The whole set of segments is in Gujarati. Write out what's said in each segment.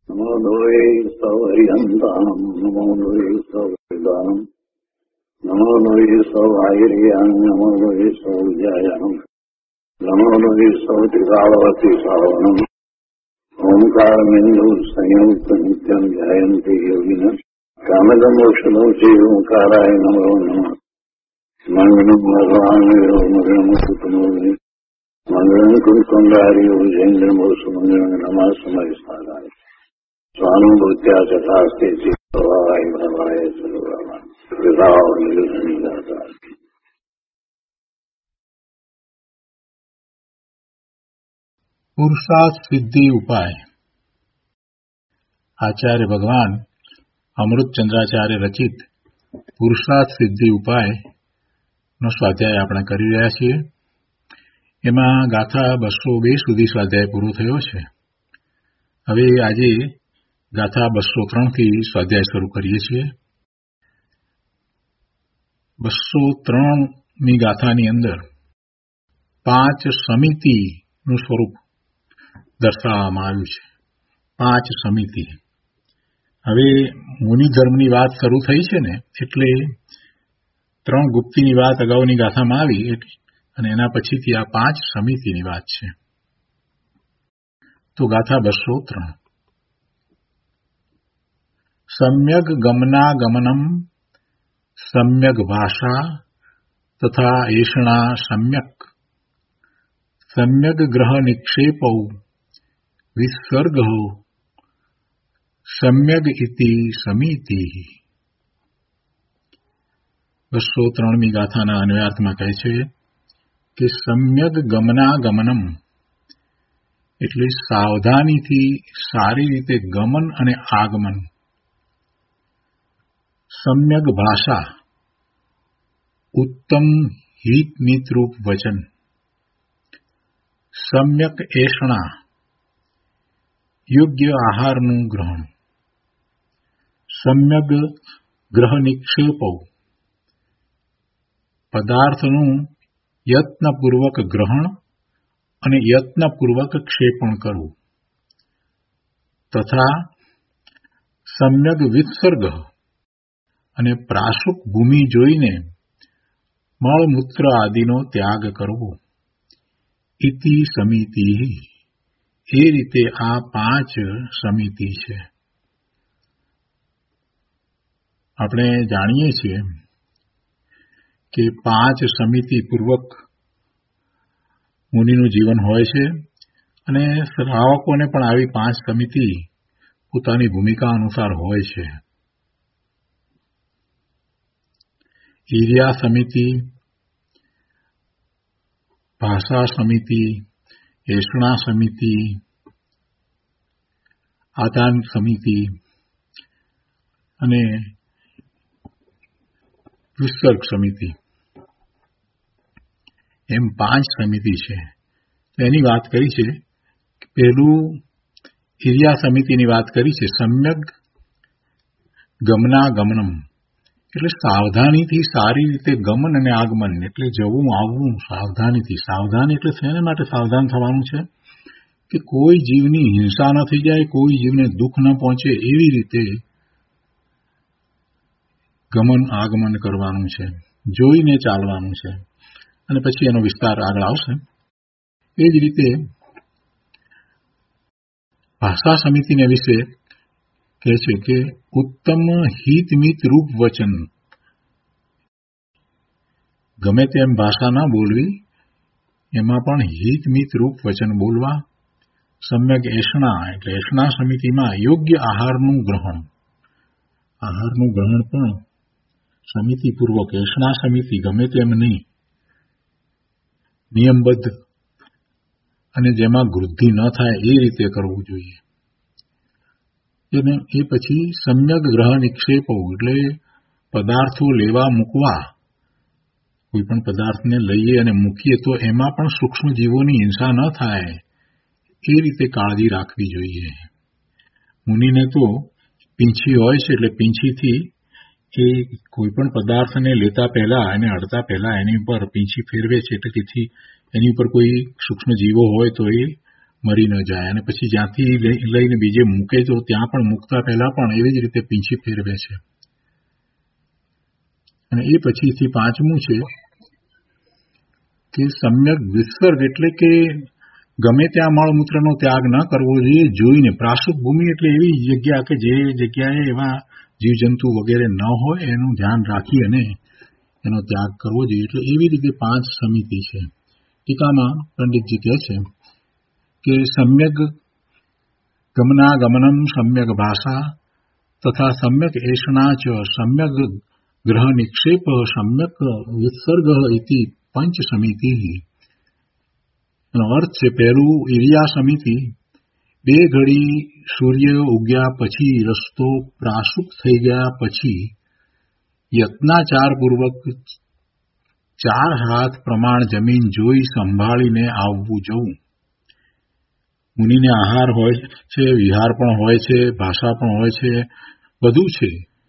નમો લોહે સૌહરિહંતામ નમો લોહે સૌદાનમ નમો લોહે સૌઆયર્યામ નમો લોહે સૌજયામ નમો લોહે સૌત્રિકાળવતી સાવનમ ઓમકારમિંદુ સંયુક્ત નિત્યમ ધ્યાયંતિ યોગિન કામદમોક્ષદો શ્રી ઓંકારાય નમો નમઃ મંગળમ ભગવાન મંગળમ કુટુંબે મંગળમ કુંડારીઓ જૈન્દ્રમોસુ મંગળમ નમઃ સમયસ્થાનાય સ્વાનુભૂત્યા ચતાસ્તે ચિત્તવાય ભવાય સર્વવા વિભાવ નિર્ગતા. પુરુષાર્થ સિદ્ધિ ઉપાય. આચાર્ય ભગવાન અમૃતચંદ્રાચાર્ય રચિત પુરુષાર્થ સિદ્ધિ ઉપાય નો સ્વાધ્યાય આપણે કરી રહ્યા છીએ. એમાં ગાથા 202 સુધી સ્વાધ્યાય પૂરો થયો છે. હવે આજે ગાથા 203 થી સ્વાધ્યાય શરૂ કરીએ છીએ. 203ની ગાથાની અંદર 5 સમિતિનું સ્વરૂપ દર્શાવવામાં આવ્યું છે. 5 સમિતિ. હવે મુનિ ધર્મની વાત શરૂ થઈ છે ને, એટલે 3 ગુપ્તીની વાત અગાઉની ગાથામાં આવી અને એના પછીથી આ 5 સમિતિની વાત છે. તો ગાથા 203. સમ્યગ ગમનાગમનમ સમ્યગ ભાષા તથા એષણા સમ્યક સમ્યગ ગ્રહ નિક્ષેપૌ વિસર્ગ સમ્યગ ઇતિ સમિતિ. 203મી ગાથાના અન્વયાર્થમાં કહે છે કે સમ્યગ ગમનાગમનમ એટલે સાવધાનીથી સારી રીતે ગમન અને આગમન. સમ્યગ ભાષા ઉત્તમ હિતમિતરૂપ વચન. સમ્યક એષણા યોગ્ય આહારનું ગ્રહણ. સમ્યગ ગ્રહ નિક્ષેપો પદાર્થનું યત્નપૂર્વક ગ્રહણ અને યત્નપૂર્વક ક્ષેપણ કરવું. તથા સમ્યગ વિસર્ગ અને પ્રાશુક ભૂમિ જોઈને મળમૂત્ર આદિનો ત્યાગ કરવો. ઇતિ સમિતિ. એ રીતે આ 5 સમિતિ છે. આપણે જાણીએ છીએ કે 5 સમિતિ પૂર્વક મુનિનું જીવન હોય છે અને શ્રાવકોને પણ આવી 5 સમિતિ પોતાની ભૂમિકા અનુસાર હોય છે. ઈર્યા સમિતિ, ભાષા સમિતિ, એષણા સમિતિ, આદાન સમિતિ અને વિસર્ગ સમિતિ, એમ 5 સમિતિ છે. એની વાત કરી છે. પહેલું ઈર્યા સમિતિની વાત કરી છે. સમ્યક ગમનાગમનમ એટલે સાવધાનીથી સારી રીતે ગમન અને આગમન એટલે જવું આવવું સાવધાનીથી. સાવધાન એટલે શેના માટે સાવધાન થવાનું છે? કે કોઈ જીવની હિંસા ન થઈ જાય, કોઈ જીવને દુઃખ ન પહોંચે એવી રીતે ગમન આગમન કરવાનું છે, જોઈને ચાલવાનું છે. અને પછી એનો વિસ્તાર આગળ આવશે. એ જ રીતે ભાષા સમિતિને વિશે કહે છે કે ઉત્તમ હિતમિત રૂપ વચન. ગમે તેમ ભાષા ના બોલવી, એમાં પણ હિતમિત રૂપ વચન બોલવા. સમ્યક એષણા એટલે એષણા સમિતિમાં યોગ્ય આહારનું ગ્રહણ. આહારનું ગ્રહણ પણ સમિતિપૂર્વક. એષણા સમિતિ ગમે તેમ નહીં, નિયમબદ્ધ અને જેમાં વૃદ્ધિ ન થાય એ રીતે કરવું જોઈએ. એ પછી સમ્યક ગ્રહ નિક્ષેપો એટલે પદાર્થો લેવા મૂકવા. કોઈ પણ પદાર્થને લઈએ અને મૂકીએ તો એમાં પણ સૂક્ષ્મ જીવોની હિંસા ન થાય એ રીતે કાળજી રાખવી જોઈએ. મુનિને તો પીંછી હોય છે, એટલે પીંછીથી એ કોઈ પણ પદાર્થને લેતા પહેલા અને અડતા પહેલા એની ઉપર પીંછી ફેરવે છે, એટલે તેથી એની ઉપર કોઈ સૂક્ષ્મ જીવો હોય તો એ મરી ન જાય, અને પછી જ્યાંથી લઈને બીજે મૂકે તો ત્યાં પણ મૂકતા પહેલા પણ એવી જ રીતે પીંછી ફેરવે છે. અને એ પછીથી પાંચમું છે કે સમ્યક વિસર્ગ, એટલે કે ગમે ત્યાં મળમૂત્રનો ત્યાગ ન કરવો જોઈએ. જોઈને પ્રાસુક ભૂમિ એટલે એવી જગ્યા કે જે જગ્યાએ એવા જીવજંતુ વગેરે ન હોય એનું ધ્યાન રાખી અને એનો ત્યાગ કરવો જોઈએ. એટલે એવી રીતે 5 સમિતિ છે. ટીકામાં પંડિતજી કહે છે કે સમ્યક ગમનાગમનમ, સમ્યક ભાષા તથા સમ્યક એષણા ચ, સમ્યક ગ્રહ નિક્ષેપ, સમ્યક વિસર્ગ ઇતિ પંચ સમિતિ. એનો અર્થ છે, પહેલું ઇરિયા સમિતિ, 2 ઘડી સૂર્ય ઉગ્યા પછી, રસ્તો પ્રાસુક થઈ ગયા પછી યત્નાચાર પૂર્વક 4 હાથ પ્રમાણ જમીન જોઈ સંભાળીને આવવું જવું. મુનિને આહાર હોય છે, વિહાર પણ હોય છે, ભાષા પણ હોય છે, બધું છે.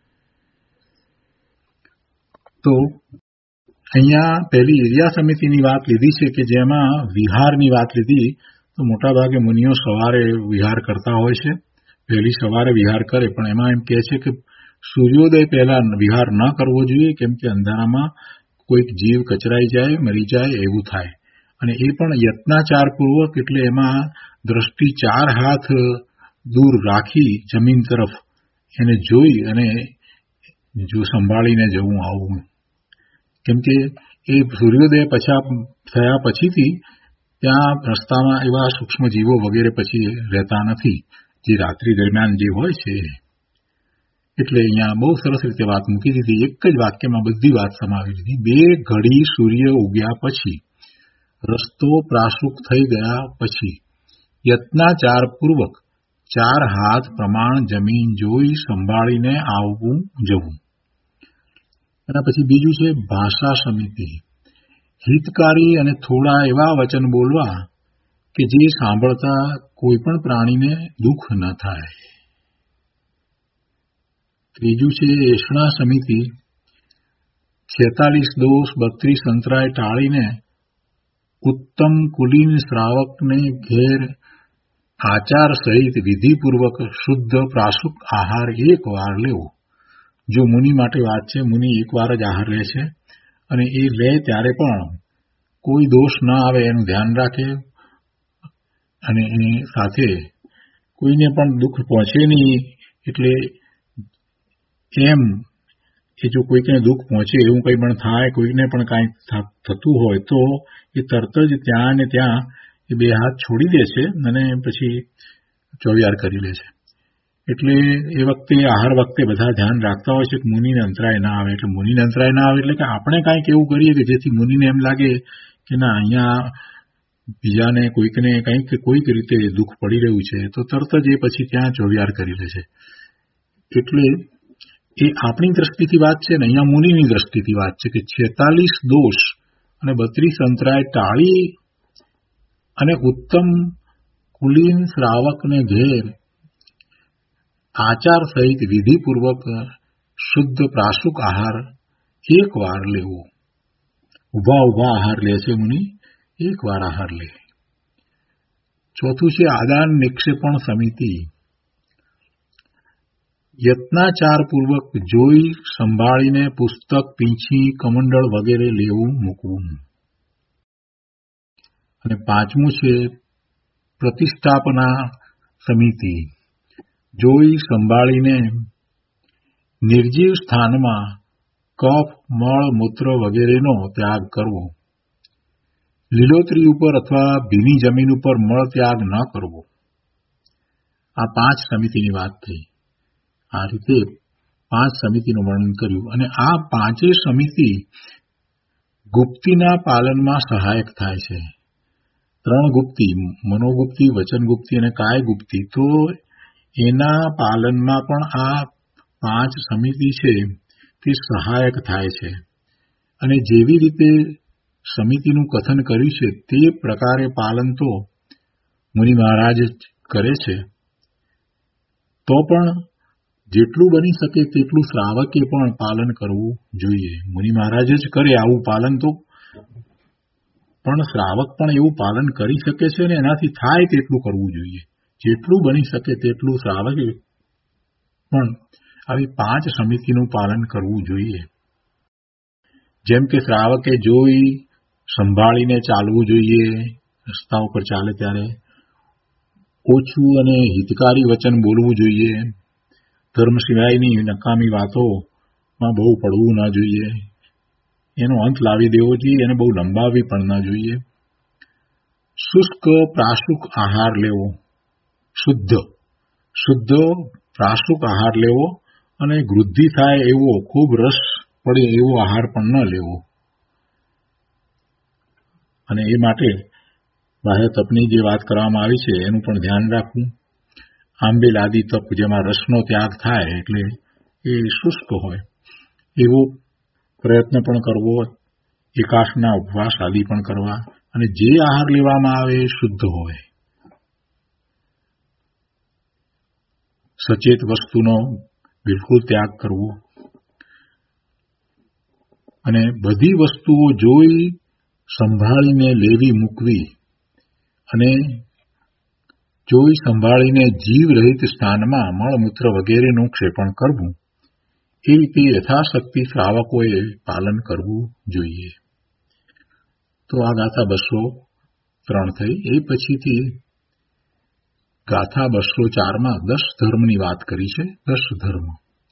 તો અહીંયા પહેલી ઇરિયા સમિતિની વાત લીધી છે કે જેમાં વિહારની વાત લીધી. તો મોટાભાગે મુનિઓ સવારે વિહાર કરતા હોય છે, પહેલી સવારે વિહાર કરે, પણ એમાં એમ કહે છે કે સૂર્યોદય પહેલા વિહાર ન કરવો જોઈએ, કેમ કે અંધારામાં કોઈક જીવ કચરાઈ જાય, મરી જાય એવું થાય. અને એ પણ યત્નાચારપૂર્વક, એટલે એમાં દ્રષ્ટિ 4 હાથ દૂર રાખી જમીન તરફ એને જોઈ અને જો સંભાળીને જવું આવવું. કેમ કે એ સૂર્યોદય થયા પછીથી ત્યાં રસ્તામાં એવા સૂક્ષ્મ જીવો વગેરે પછી રહેતા નથી, જે રાત્રિ દરમિયાન જે હોય છે. એટલે અહીંયા બહુ સરસ રીતે વાત મૂકી દીધી, એક જ વાક્યમાં બધી વાત સમાવી દીધી. 2 ઘડી સૂર્ય ઉગ્યા પછી, રસ્તો પ્રાસુક થઈ ગયા પછી, યત્નાચાર પૂર્વક 4 હાથ પ્રમાણ જમીન જોઈ સંભાળીને આવવું જવું. એના પછી બીજું છે ભાષા સમિતિ, હિતકારી અને થોડા એવા વચન બોલવા કે જે સાંભળતા કોઈ પણ પ્રાણીને દુઃખ ન થાય. ત્રીજું છે એષણા સમિતિ, 46 દોષ 32 અંતરાય ટાળીને ઉત્તમ કુલીન શ્રાવકને ઘેર આચાર સહિત વિધિપૂર્વક શુદ્ધ પ્રાસુક આહાર 1 વાર લેવો. જો મુનિ માટે વાત છે, મુનિ 1 વાર જ આહાર લે છે, અને એ લે ત્યારે પણ કોઈ દોષ ન આવે એનું ધ્યાન રાખે, અને એ સાથે કોઈને પણ દુઃખ પહોંચે નહીં. એટલે એમ કે જો કોઈને દુઃખ પહોંચે એવું કંઈ પણ થાય, કોઈને પણ કાંઈ થતું હોય તો એ તરત જ ત્યાં ને ત્યાં એ 2 હાથ છોડી દે છે અને પછી ચોવિયાર કરી લે છે. એટલે એ વખતે આહાર વખતે બધા ધ્યાન રાખતા હોય છે કે મુનિને અંતરાય ના આવે. એટલે મુનિને અંતરાય ના આવે એટલે કે આપણે કાંઈક એવું કરીએ કે જેથી મુનિને એમ લાગે કે ના, અહીંયા બીજાને કોઈકને કોઈક રીતે દુઃખ પડી રહ્યું છે, તો તરત જ એ પછી ત્યાં ચોવિયાર કરી લે છે. એટલે એ આપણી દ્રષ્ટિથી વાત છે ને અહીંયા મુનિની દ્રષ્ટિથી વાત છે કે 46 દોષ અને 32 અંતરાય ટાળી અને ઉત્તમ કુલીન શ્રાવકને ઘેર આચાર સહિત વિધિપૂર્વક શુદ્ધ પ્રાસુક આહાર 1 વાર લેવો. ઉભા આહાર લે છે મુનિ, 1 વાર આહાર લે. ચોથું છે આદાન નિક્ષેપણ સમિતિ, યત્નાચારપૂર્વક જોઈ સંભાળીને પુસ્તક, પીંછી, કમંડળ વગેરે લેવું મૂકવું. અને 5મું છે પ્રતિષ્ઠાપના સમિતિ, જોઈ સંભાળીને નિર્જીવ સ્થાનમાં કફ, મળ, મૂત્ર વગેરેનો ત્યાગ કરવો. લીલોતરી ઉપર અથવા ભીની જમીન ઉપર મળ ત્યાગ ન કરવો. આ 5 સમિતિની વાત થઈ. આ રીતે 5 સમિતિનું વર્ણન કર્યું. અને આ 5 સમિતિ ગુપ્તિના પાલનમાં સહાયક થાય છે. 3 ગુપ્તિ, મનોગુપ્તિ, વચનગુપ્તિ અને કાય ગુપ્તિ, તો એના પાલનમાં પણ આ 5 સમિતિ છે તે સહાયક થાય છે. અને જેવી રીતે સમિતિનું કથન કર્યું છે તે પ્રકારે પાલન તો મુનિ મહારાજ કરે છે, તો પણ જેટલું બની શકે તેટલું શ્રાવકે પણ પાલન કરવું જોઈએ. મુનિ મહારાજ જ કરે આવું પાલન, તો પણ શ્રાવક પણ એવું પાલન કરી શકે છે ને એનાથી થાય તેટલું કરવું જોઈએ. જેટલું બની શકે તેટલું શ્રાવકે પણ આવી 5 સમિતિનું પાલન કરવું જોઈએ. જેમ કે શ્રાવકે જોઈ સંભાળીને ચાલવું જોઈએ, રસ્તા ઉપર ચાલે ત્યારે ઓછું અને હિતકારી વચન બોલવું જોઈએ, ધર્મ સિવાયની નકામી વાતોમાં બહુ પડવું ના જોઈએ, એનો અંત લાવી દેવો જોઈએ, એને બહુ લંબાવી પણ ના જોઈએ. શુષ્ક પ્રાશુક આહાર લેવો, શુદ્ધ પ્રાશુક આહાર લેવો અને વૃદ્ધિ થાય એવો, ખૂબ રસ પડે એવો આહાર પણ ન લેવો. અને એ માટે બાહ્ય તપની જે વાત કરવામાં આવી છે એનું પણ ધ્યાન રાખવું. આંબેલ આદિ તપ જેમાં રસનો ત્યાગ થાય એટલે એ શુષ્ક હોય એવો પ્રયત્ન પણ કરવો, એકાશના ઉપવાસ આદિ પણ કરવા, અને જે આહાર લેવામાં આવે એ શુદ્ધ હોય. સચેત વસ્તુનો બિલકુલ ત્યાગ કરવો અને બધી વસ્તુઓ જોઈ સંભાળીને લેવી મૂકવી અને જોઈ સંભાળીને જીવ રહિત સ્થાનમાં મળમૂત્ર વગેરેનું ક્ષેપણ કરવું. એ રીતે યથાશક્તિ શ્રાવકોએ પાલન કરવું જોઈએ. તો આ ગાથા 203 થઈ. એ પછીથી ગાથા 204માં 10 ધર્મની વાત કરી છે. 10 ધર્મ.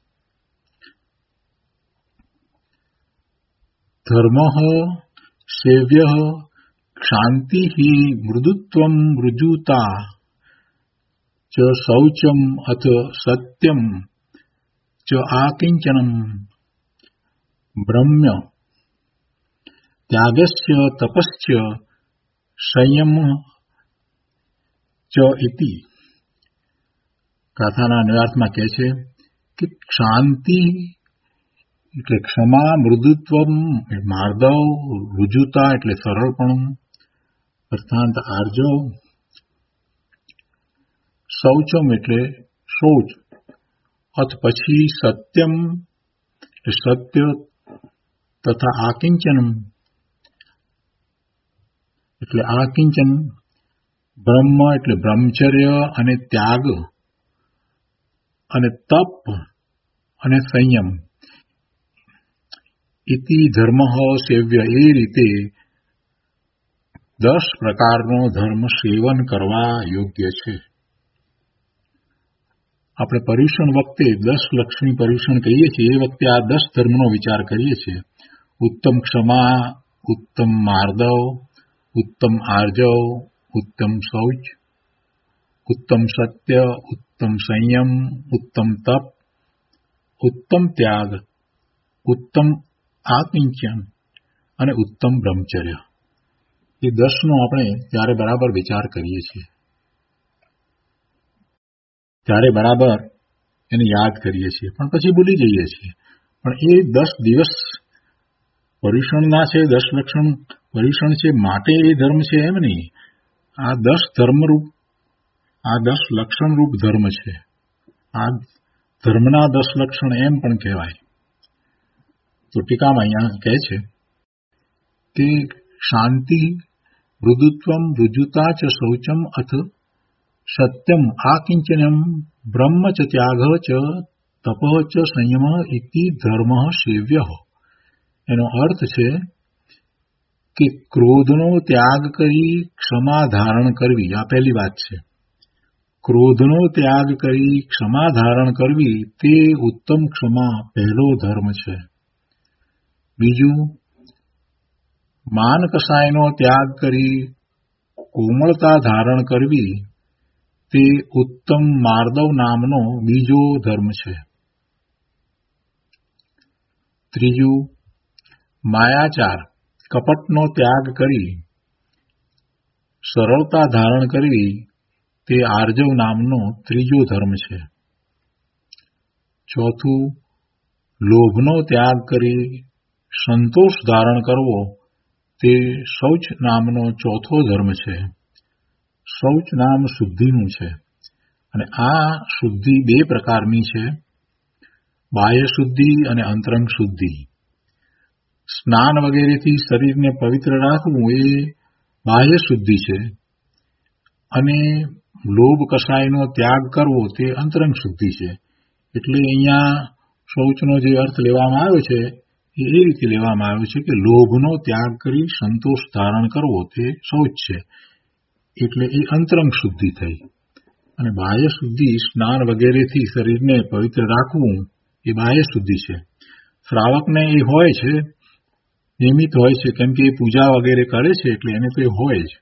ધર્મ સેવ્ય ક્ષાંતિ મૃદુત્વમ ઋજુતા ચ શૌચમ અથ સત્યમ ચ આકિંચનમ બ્રહ્મ્ય ત્યાગસ્ય તપસ્ય સંયમ ચ ઇતિ. ગાથાના અન્વયાર્થમાં કહે છે કે શાંતિ એટલે ક્ષમા, મૃદુત્વમ માર્દવ, રુજુતા એટલે સરળપણું અર્થાંત આર્જવ, શૌચમ એટલે શૌચ, અથ પછી સત્યમ એટલે સત્ય, તથા આકિંચનમ એટલે આકિંચન, બ્રહ્મ એટલે બ્રહ્મચર્ય અને ત્યાગ, અને તપ અને સંયમ. ઇતિ ધર્મ સેવ્ય, એ રીતે 10 પ્રકારનો ધર્મ સેવન કરવા યોગ્ય છે. આપણે પર્યુષણ વખતે 10 લક્ષ્મી પર્યુષણ કહીએ છીએ એ વખતે આ 10 ધર્મનો વિચાર કરીએ છીએ. ઉત્તમ ક્ષમા, ઉત્તમ માર્દવ, ઉત્તમ આર્જવ, ઉત્તમ શૌચ, ઉત્તમ સત્ય, ઉત્તમ સંયમ, ઉત્તમ તપ, ઉત્તમ ત્યાગ, ઉત્તમ આકિંચન અને ઉત્તમ બ્રહ્મચર્ય. એ 10નો આપણે ત્યારે બરાબર વિચાર કરીએ છીએ, ત્યારે બરાબર એને યાદ કરીએ છીએ, પણ પછી ભૂલી જઈએ છીએ. પણ એ 10 દિવસ પર્યુષણના છે, 10 લક્ષણ પર્યુષણ છે માટે એ ધર્મ છે એમ નહીં. આ 10 ધર્મરૂપ, આ 10 લક્ષણરૂપ ધર્મ છે. આ ધર્મના 10 લક્ષણ એમ પણ કહેવાય. તો ટીકામાં અહીંયા કહે છે કે શાંતિ મૃદુત્વમ રુજુતા ચ શૌચમ અથ સત્યમ આકિંચનમ બ્રહ્મ ચ ત્યાગ ચ તપ ચ સંયમ ઇતિ ધર્મ સેવ્ય. એનો અર્થ છે કે ક્રોધનો ત્યાગ કરી ક્ષમા ધારણ કરવી, આ પહેલી વાત છે. ક્રોધનો ત્યાગ કરી ક્ષમા ધારણ કરવી તે ઉત્તમ ક્ષમા પહેલો ધર્મ છે. બીજું, માન કસાયનો ત્યાગ કરી કોમળતા ધારણ કરવી તે ઉત્તમ માર્દવ નામનો બીજો ધર્મ છે. ત્રીજું, માયાચાર કપટનો ત્યાગ કરી સરળતા ધારણ કરવી તે આર્જવ નામનો ત્રીજો ધર્મ છે. ચોથું, લોભનો ત્યાગ કરી સંતોષ ધારણ કરવો તે શૌચ નામનો ચોથો ધર્મ છે. શૌચ નામ શુદ્ધિનું છે અને આ શુદ્ધિ 2 પ્રકારની છે, બાહ્ય શુદ્ધિ અને અંતરંગ શુદ્ધિ. સ્નાન વગેરેથી શરીરને પવિત્ર રાખવું એ બાહ્ય શુદ્ધિ છે, અને લોભ કસાયનો ત્યાગ કરવો તે અંતરંગ શુદ્ધિ છે. એટલે અહીંયા શૌચનો જે અર્થ લેવામાં આવ્યો છે એ રીતે લેવામાં આવ્યો છે કે લોભનો ત્યાગ કરી સંતોષ ધારણ કરવો તે શૌચ છે. એટલે એ અંતરંગ શુદ્ધિ થઈ. અને બાહ્ય શુદ્ધિ સ્નાન વગેરેથી શરીરને પવિત્ર રાખવું એ બાહ્ય શુદ્ધિ છે. શ્રાવકને એ હોય છે, નિયમિત હોય છે, કેમ કે એ પૂજા વગેરે કરે છે એટલે એને તો એ હોય જ.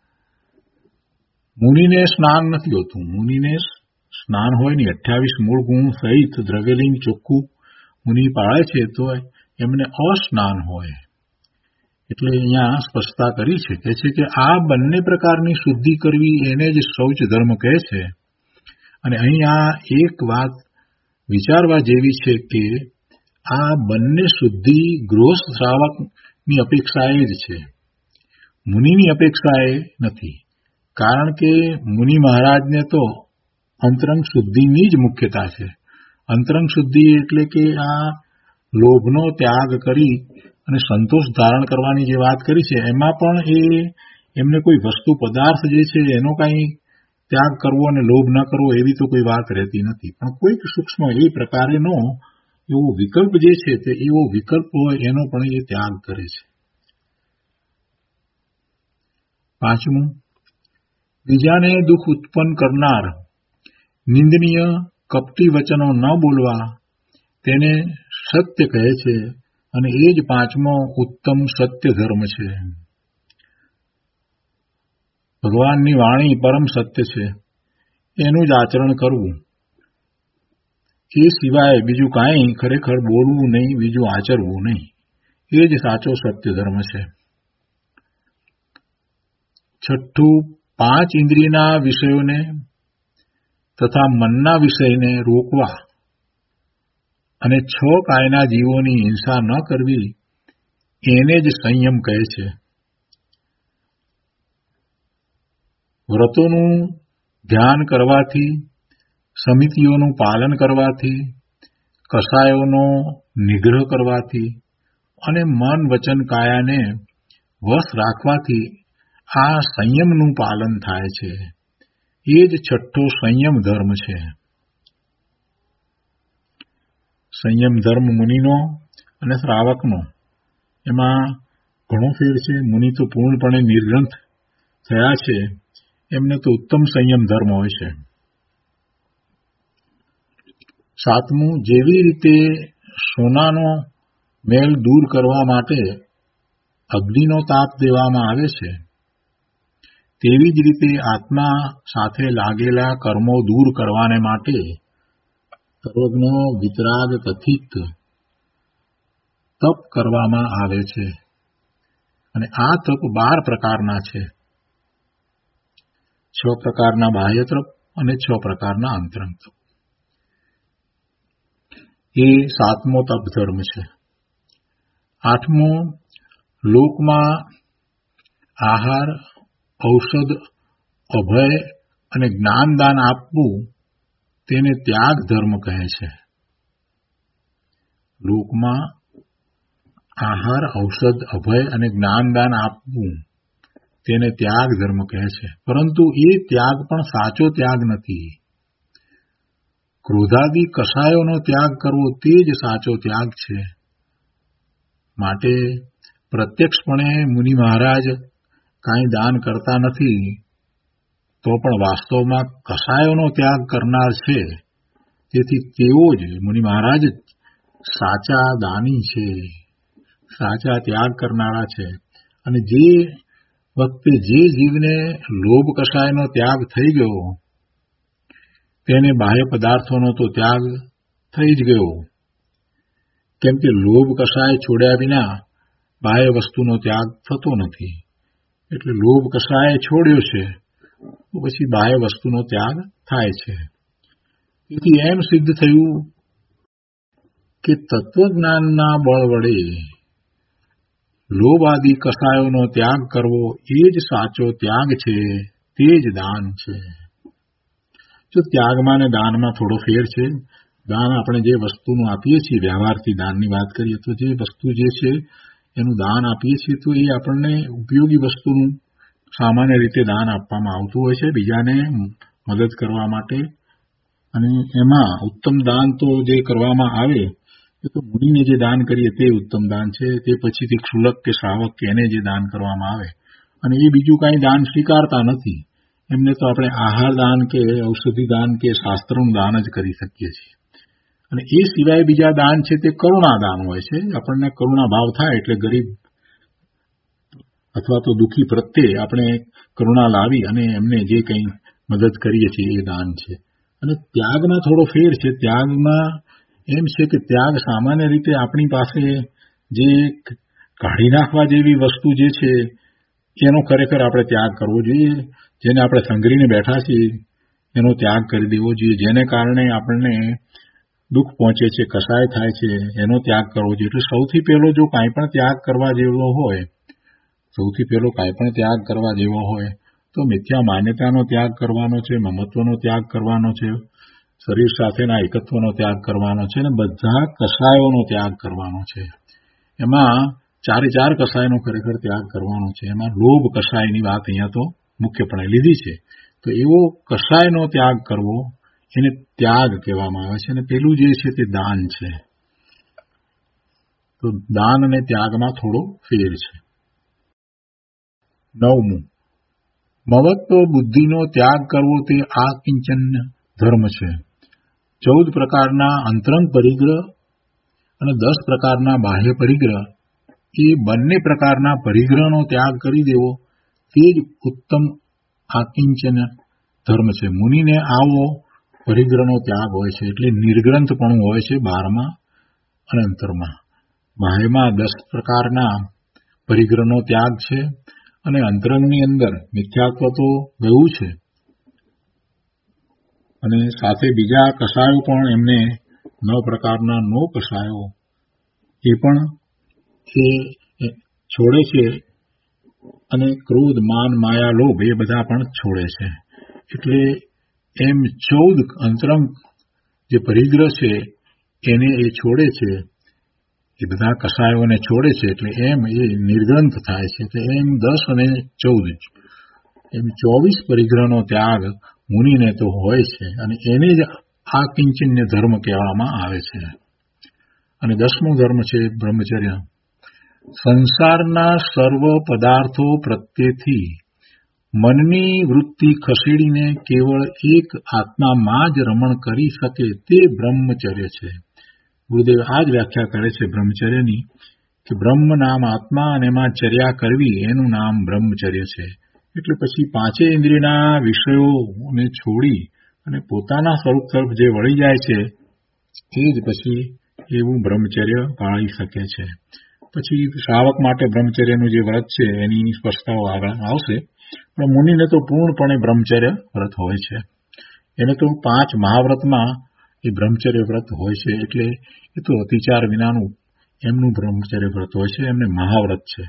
મુનિને સ્નાન નથી હોતું. મુનિને સ્નાન હોય નહીં. 28 મૂળ ગુણ સહિત દ્રવ્યલિંગ ચોખ્ખું મુનિ પાળે છે તો એમને અસ્નાન હોય. એટલે અહીંયા સ્પષ્ટતા કરી છે કે આ બંને પ્રકારની શુદ્ધિ કરવી એને જ શૌચ ધર્મ કહે છે. અને અહીંયા એક વાત વિચારવા જેવી છે કે આ બંને શુદ્ધિ ગૃહસ્થ શ્રાવકની અપેક્ષાએ જ છે, મુનિની અપેક્ષાએ નથી. કારણ કે મુનિ મહારાજને તો અંતરંગ શુદ્ધિની જ મુખ્યતા છે. અંતરંગ શુદ્ધિ એટલે કે આ લોભનો ત્યાગ કરી અને સંતોષ ધારણ કરવાની જે વાત કરી છે એમાં પણ એમને કોઈ વસ્તુ પદાર્થ જે છે એનો કાંઈ ત્યાગ કરવો અને લોભ ન કરવો એવી તો કોઈ વાત રહેતી નથી. પણ કોઈક સૂક્ષ્મ એ પ્રકારેનો એવો વિકલ્પ જે છે તે એવો વિકલ્પ હોય એનો પણ એ ત્યાગ કરે છે. 5મું, બીજાને દુઃખ ઉત્પન્ન કરનાર નિંદનીય કપટી વચનો ન બોલવા તેને સત્ય કહે છે. અને એ જ 5મો ઉત્તમ સત્ય ધર્મ છે. ભગવાનની વાણી પરમ સત્ય છે, એનું જ આચરણ કરવું. એ સિવાય બીજું કાંઈ ખરેખર બોલવું નહીં, બીજું આચરવું નહીં. એ જ સાચો સત્ય ધર્મ છે. 6, 5 ઇન્દ્રિયના વિષયોને તથા મનના વિષયને રોકવા અને 6 કાયના જીવોની હિંસા ન કરવી એને જ સંયમ કહે છે. વ્રતોનું ધ્યાન કરવાથી, સમિતિઓનું પાલન કરવાથી, કસાયોનો નિગ્રહ કરવાથી અને મન વચન કાયાને વશ રાખવાથી આ સંયમનું પાલન થાય છે. એ જ 6થો સંયમ ધર્મ છે. સંયમ ધર્મ મુનિનો અને શ્રાવકનો એમાં ઘણો ફેર છે. મુનિ તો પૂર્ણપણે નિર્ગ્રંથ થયા છે, એમને તો ઉત્તમ સંયમ ધર્મ હોય છે. 7મું, જેવી રીતે સોનાનો મેલ દૂર કરવા માટે અગ્નિનો તાપ દેવામાં આવે છે તેવી જ રીતે આત્મા સાથે લાગેલા કર્મો દૂર કરવાને માટે સર્વજ્ઞ વિતરાગ કથિત તપ કરવામાં આવે છે. અને આ તપ 12 પ્રકારના છે. 6 પ્રકારના બાહ્ય તપ અને 6 પ્રકારના અંતરંગ તપ. એ 7મો તપ ધર્મ છે. 8મો, લોકમાં આહાર, ઔષધ, અભય અને જ્ઞાનદાન આપવું તેને ત્યાગ ધર્મ કહે છે. લોકમાં આહાર, ઔષધ, અભય અને જ્ઞાનદાન આપવું તેને ત્યાગ ધર્મ કહે છે. પરંતુ એ ત્યાગ પણ સાચો ત્યાગ નથી. ક્રોધાદી કસાયોનો ત્યાગ કરવો તે જ સાચો ત્યાગ છે. માટે પ્રત્યક્ષપણે મુનિ મહારાજ કાંઈ દાન કરતા નથી તો પણ વાસ્તવમાં કસાયોનો ત્યાગ કરનાર છે. તેથી તેઓ જ મુનિ મહારાજ સાચા દાની છે, સાચા ત્યાગ કરનારા છે. અને જે વખતે જે જીવને લોભ કસાયનો ત્યાગ થઈ ગયો તેને બાહ્ય પદાર્થોનો તો ત્યાગ થઈ જ ગયો. કેમ કે લોભ કસાય છોડ્યા વિના બાહ્ય વસ્તુનો ત્યાગ થતો નથી. એટલે લોભ કસાય છોડ્યો છે તો પછી બાહ્ય વસ્તુનો ત્યાગ થાય છે. તેથી એમ સિદ્ધ થયું કે તત્વજ્ઞાનના બળ વડે લોભ આદિ કસાયોનો ત્યાગ કરવો એ જ સાચો ત્યાગ છે, તે જ દાન છે. જો ત્યાગમાં ને દાનમાં થોડો ફેર છે. દાન આપણે જે વસ્તુનું આપીએ છીએ, વ્યવહારથી દાનની વાત કરીએ તો જે વસ્તુ જે છે એનું દાન આપીએ છીએ તો એ આપણને ઉપયોગી વસ્તુનું સામાન્ય રીતે દાન આપવામાં આવતું હોય છે બીજાને મદદ કરવા માટે, અને એમાં ઉત્તમ દાન તો જે કરવામાં આવે એ તો મુનિને જે દાન કરીએ તે ઉત્તમ દાન છે. તે પછીથી ક્ષુલક કે શ્રાવક કે એને જે દાન કરવામાં આવે, અને એ બીજું કાંઈ દાન સ્વીકારતા નથી. એમને તો આપણે આહાર દાન કે ઔષધિ દાન કે શાસ્ત્રનું દાન જ કરી શકીએ છીએ. અને એ સિવાય બીજા દાન છે તે કરુણા દાન હોય છે. આપણને કરુણા ભાવ થાય એટલે ગરીબ અથવા તો દુઃખી પ્રત્યે આપણે કરુણા લાવી અને એમને જે કંઈ મદદ કરીએ છીએ એ દાન છે. અને ત્યાગમાં થોડો ફેર છે. ત્યાગમાં એમ છે કે ત્યાગ સામાન્ય રીતે આપણી પાસે જે કાઢી નાખવા જેવી વસ્તુ જે છે એનો ખરેખર આપણે ત્યાગ કરવો જોઈએ. જેને આપણે સંઘરીને બેઠા છીએ એનો ત્યાગ કરી દેવો જોઈએ. જેને કારણે આપણને દુઃખ પહોંચે છે, કસાય થાય છે, એનો ત્યાગ કરવો જોઈએ. એટલે સૌથી પહેલો જો કાંઈ પણ ત્યાગ કરવા જેવો હોય, તો મિથ્યા માન્યતાનો ત્યાગ કરવાનો છે, મમત્વનો ત્યાગ કરવાનો છે, શરીર સાથેના એકત્વનો ત્યાગ કરવાનો છે, અને બધા કસાયોનો ત્યાગ કરવાનો છે. એમાં ચારે ચાર કસાયનો ખરેખર ત્યાગ કરવાનો છે. એમાં લોભ કસાયની વાત અહીંયા તો મુખ્યપણે લીધી છે. તો એવો કસાયનો ત્યાગ કરવો એને ત્યાગ કહેવામાં આવે છે. અને પેલું જે છે તે દાન છે. તો દાન અને ત્યાગમાં થોડો ફેર છે. 9મું, મમત્વ બુદ્ધિનો ત્યાગ કરવો તે આ કિંચન ધર્મ છે. 14 પ્રકારના અંતરંગ પરિગ્રહ અને 10 પ્રકારના બાહ્ય પરિગ્રહ, એ બંને પ્રકારના પરિગ્રહનો ત્યાગ કરી દેવો તે જ ઉત્તમ આકિંચન ધર્મ છે. મુનિને આવો પરિગ્રહનો ત્યાગ હોય છે. એટલે નિર્ગ્રંથપણું હોય છે બહારમાં અને અંતરમાં. બાહ્યમાં 10 પ્રકારના પરિગ્રહનો ત્યાગ છે, અને અંતરંગની અંદર મિથ્યાત્વ તો ગયું છે, અને સાથે બીજા કસાયો પણ એમને 9 પ્રકારના 9 કસાયો એ પણ એ છોડે છે, અને ક્રોધ, માન, માયા, લોભ એ બધા પણ છોડે છે. એટલે એમ 14 અંતરંગ જે પરિગ્રહ છે એને એ છોડે છે, એ બધા કસાયોને છોડે છે. એટલે એમ એ નિર્ગ્રંથ થાય છે. તો એમ 10 અને 14 એમ 24 પરિગ્રહનો ત્યાગ મુનિને તો હોય છે, અને એને જ આ કિંચન્ય ધર્મ કહેવામાં આવે છે. અને 10મો ધર્મ છે બ્રહ્મચર્ય. સંસારના સર્વ પદાર્થો પ્રત્યેથી મનની વૃત્તિ ખસેડીને કેવળ એક આત્મામાં જ રમણ કરી શકે તે બ્રહ્મચર્ય છે. ગુરુદેવ આ જ વ્યાખ્યા કરે છે બ્રહ્મચર્યની, કે બ્રહ્મ નામ આત્મા અને એમાં ચર્યા કરવી એનું નામ બ્રહ્મચર્ય છે. એટલે પછી 5 ઇન્દ્રિયના વિષયોને છોડી અને પોતાના સ્વરૂપ તરફ જે વળી જાય છે એ જ પછી એવું બ્રહ્મચર્ય પાળી શકે છે. પછી શ્રાવક માટે બ્રહ્મચર્યનું જે વ્રત છે એની સ્પષ્ટતાઓ આગળ આવશે. પણ મુનિને તો પૂર્ણપણે બ્રહ્મચર્ય વ્રત હોય છે. એને તો 5 મહાવ્રતમાં એ બ્રહ્મચર્ય વ્રત હોય છે. એટલે એ તો અતિચાર વિનાનું એમનું બ્રહ્મચર્ય વ્રત હોય છે, એમને મહાવ્રત છે.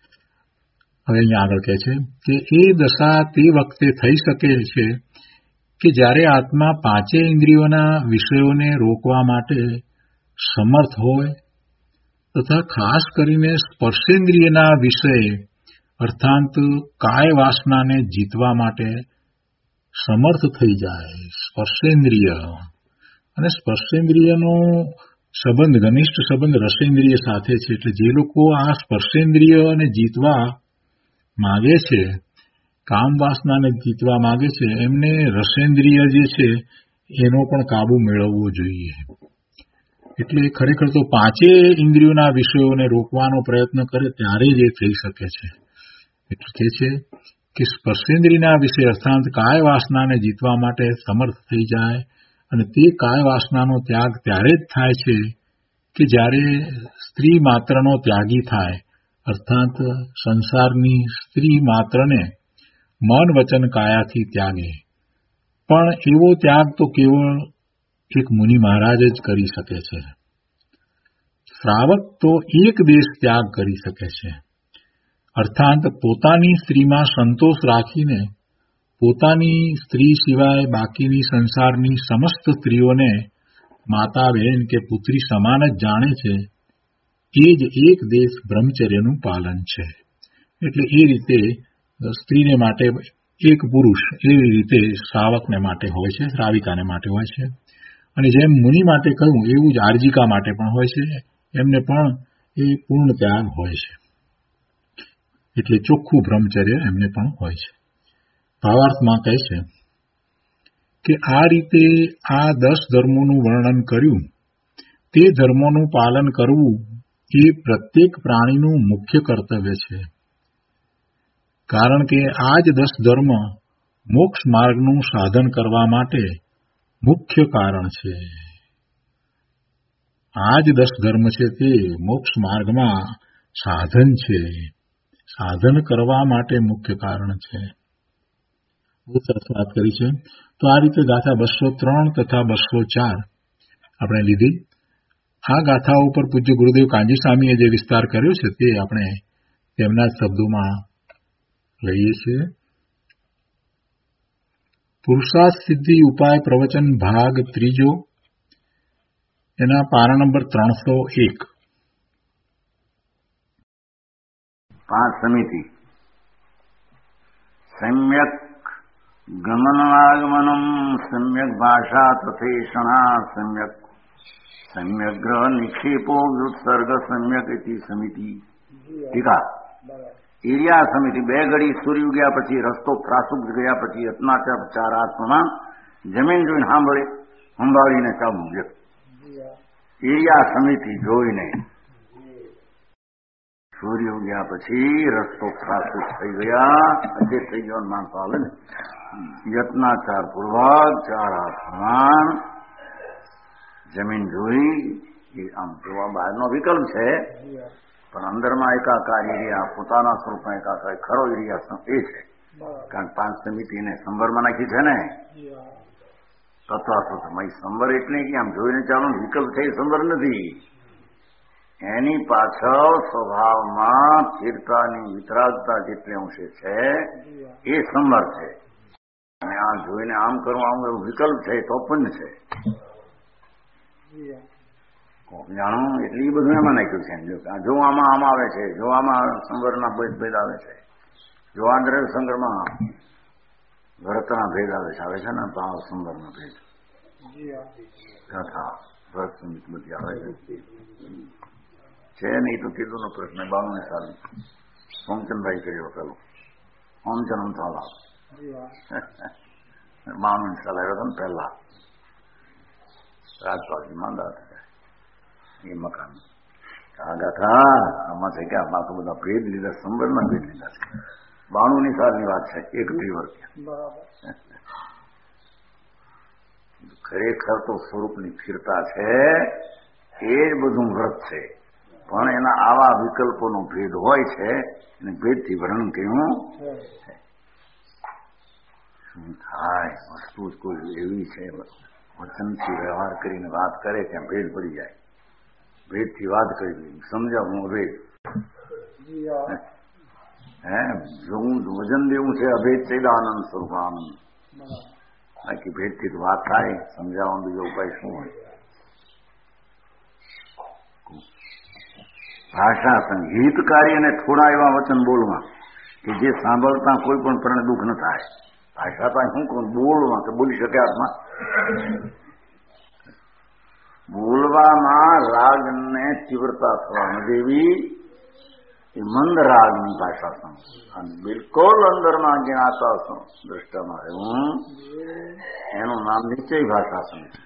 હવે અહીંયા આગળ કહે છે કે એ દશા તે વખતે થઈ શકે છે કે જ્યારે આત્મા 5 ઇન્દ્રિયોના વિષયોને રોકવા માટે સમર્થ હોય, તથા ખાસ કરીને સ્પર્શેન્દ્રિયના વિષય અર્થાત કાય વાસનાને જીતવા માટે સમર્થ થઈ જાય. સ્પર્શેન્દ્રિય અને સ્પર્શેન્દ્રિયનો સંબંધ, ઘનિષ્ઠ સંબંધ રસેન્દ્રિય સાથે છે. એટલે જે લોકો આ સ્પર્શેન્દ્રિયને જીતવા માગે છે, કામ વાસનાને જીતવા માગે છે, એમને રસેન્દ્રિય જે છે એનો પણ કાબુ મેળવવો જોઈએ. એટલે ખરેખર તો 5 ઇન્દ્રિયોના વિષયોને રોકવાનો પ્રયત્ન કરે ત્યારે જ એ થઈ શકે છે. એટલે કહે છે કે સ્પર્શેન્દ્રિયના વિષય અર્થાત કાય વાસનાને જીતવા માટે સમર્થ થઈ જાય, અને તે કાય વાસનાનો ત્યાગ ત્યારે જ થાય છે કે જ્યારે સ્ત્રી માત્રનો ત્યાગી થાય, અર્થાત સંસારની સ્ત્રી માત્રને મન વચન કાયાથી ત્યાગે. પણ એવો ત્યાગ તો કેવળ એક મુનિ મહારાજ જ કરી શકે છે. શ્રાવક તો એક દેશ ત્યાગ કરી શકે છે, અર્થાત પોતાની સ્ત્રીમાં સંતોષ રાખીને પોતાની સ્ત્રી સિવાય બાકીની સંસારની સમસ્ત સ્ત્રીઓને માતા, બહેન કે પુત્રી સમાન જ જાણે છે. એ જ એક દેશ બ્રહ્મચર્યનું પાલન છે. એટલે એ રીતે સ્ત્રીને માટે એક પુરુષ એવી રીતે શ્રાવકને માટે હોય છે, શ્રાવિકાને માટે હોય છે. અને જેમ મુનિ માટે કહ્યું એવું જ આર્જિકા માટે પણ હોય છે. એમને પણ એ પૂર્ણ ત્યાગ હોય છે, એટલે ચોખ્ખું બ્રહ્મચર્ય એમને પણ હોય છે. ભાવાર્થમાં કહે છે કે આ રીતે આ 10 ધર્મોનું વર્ણન કર્યું. તે ધર્મોનું પાલન કરવું એ પ્રત્યેક પ્રાણીનું મુખ્ય કર્તવ્ય છે, કારણ કે આ જ 10 ધર્મ મોક્ષ માર્ગનું સાધન કરવા માટે મુખ્ય કારણ છે. આ જ 10 ધર્મ છે તે મોક્ષ માર્ગમાં સાધન છે, સાધન કરવા માટે મુખ્ય કારણ છે. બહુ સરસ વાત કરી છે. તો આ રીતે ગાથા 203 તથા 204 આપણે લીધી. આ ગાથાઓ ઉપર પૂજ્ય ગુરુદેવ કાંજીસ્વામીએ જે વિસ્તાર કર્યો છે તે આપણે તેમના શબ્દોમાં લઈએ છીએ. પુરુષાર્થ સિદ્ધિ ઉપાય પ્રવચન ભાગ 3, એના પારા નંબર 301. 5 સમિતિ સમ્યક ગમનાગમનમ સમ્યક ભાષા તથેષણા સમ્યક ગ્રહ નિક્ષેપો વ્યુત્સર્ગ સમ્યક ઇતિ સમિતિ. ટીકા એરિયા સમિતિ 2 ઘડી સૂર્ય ઉગ્યા પછી રસ્તો ત્રાસુક ગયા પછી અત્નાચાર 4 આત્મમાં જમીન જોઈને સંભાળીને ચાલવું. એરિયા સમિતિ જોઈને સૂર્ય ઉગ્યા પછી રસ્તો ત્રાસુક થઈ ગયા, અધે થઈ ગયો માણસો આવે ને, યત્નાચાર પૂર્વક 4 આત્મમાં જમીન જોઈ. એ આમ જોવા બહારનો વિકલ્પ છે, પણ અંદરમાં એકાકાર એરિયા પોતાના સ્વરૂપમાં એકાકાર ખરો એરિયા એ છે. કારણ 5 સમિતિને સંવરમાં નાખી છે ને, તત્વાસુતમાં સંવર એટલે કે આમ જોઈને ચાલો વિકલ્પ છે, એ સંવર નથી. એની પાછળ સ્વભાવમાં સ્થિરતાની વિતરાગતા જેટલી અંશે છે એ સંવર છે. અને આ જોઈને આમ કરવું આમ એવું વિકલ્પ છે તો પણ છે. જાણો એટલે એ બધું એમાં નાખ્યું છે. જો આમાં આમ આવે છે, જો આમાં સંવરના ભેદ આવે છે, જો આ દ્રવ્ય સંગ્રહમાં ભરતના ભેદ આવે છે ને ભાવ સંવરના ભેદ કથા ભરત સમિત બધી આવે છે નહીં. તો કીધું નો પ્રશ્ન 92 સાલ સોમચંદભાઈ કર્યો પેલો સોમચંદ થાલા 92 સાલ આવ્યો હતો ને પહેલા રાજપાલજીમાં દાદા એ મકાન. આ ગાથા આમાં છે કે આમાં તો બધા ભેદ લીધા, સંબંધના ભેદ લીધા છે. 92 સાલની વાત છે, 1-2 વર્ષ. ખરેખર તો સ્વરૂપની સ્થિરતા છે એ જ બધું વ્રત છે, પણ એના આવા વિકલ્પોનો ભેદ હોય છે અને ભેદથી વર્ણન કર્યું છે. શું થાય વસ્તુ કોઈ એવી છે વચનથી વ્યવહાર કરીને વાત કરે ત્યાં ભેદ પડી જાય. ભેદથી વાત કરી સમજાવું અભેદ વજન દેવું છે અભેદ ચૈદાનંદ સ્વરૂપ આનંદ. બાકી ભેદથી વાત થાય સમજાવવાનો બીજો ઉપાય શું હોય? ભાષા સંહિતકારી અને થોડા એવા વચન બોલવા કે જે સાંભળતા કોઈ પણ પ્રાણ દુઃખ ન થાય. ભાષા તો શું કહું બોલવા કે બોલી શકે આત્મા. બોલવામાં રાગને તીવ્રતા થવા ન દેવી એ મંદ રાગની ભાષા અને બિલકુલ અંદરમાં જ્ઞાતા દ્રષ્ટામાં રહેવું એનું નામ નિશ્ચય ભાષા સમજ.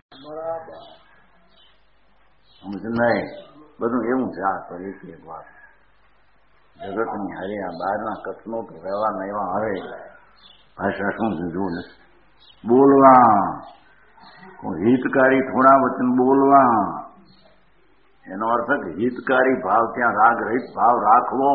નહીં બધું એવું છે. આ તો એક વાત જગતની હારે આ બહારના કથનો તો રહેવાના એવા આવે ભાષા શું છે જુઓ ને. બોલવા હિતકારી થોડા વચન બોલવા એનો અર્થ કે હિતકારી ભાવ ત્યાં રાગ રહિત ભાવ રાખવો.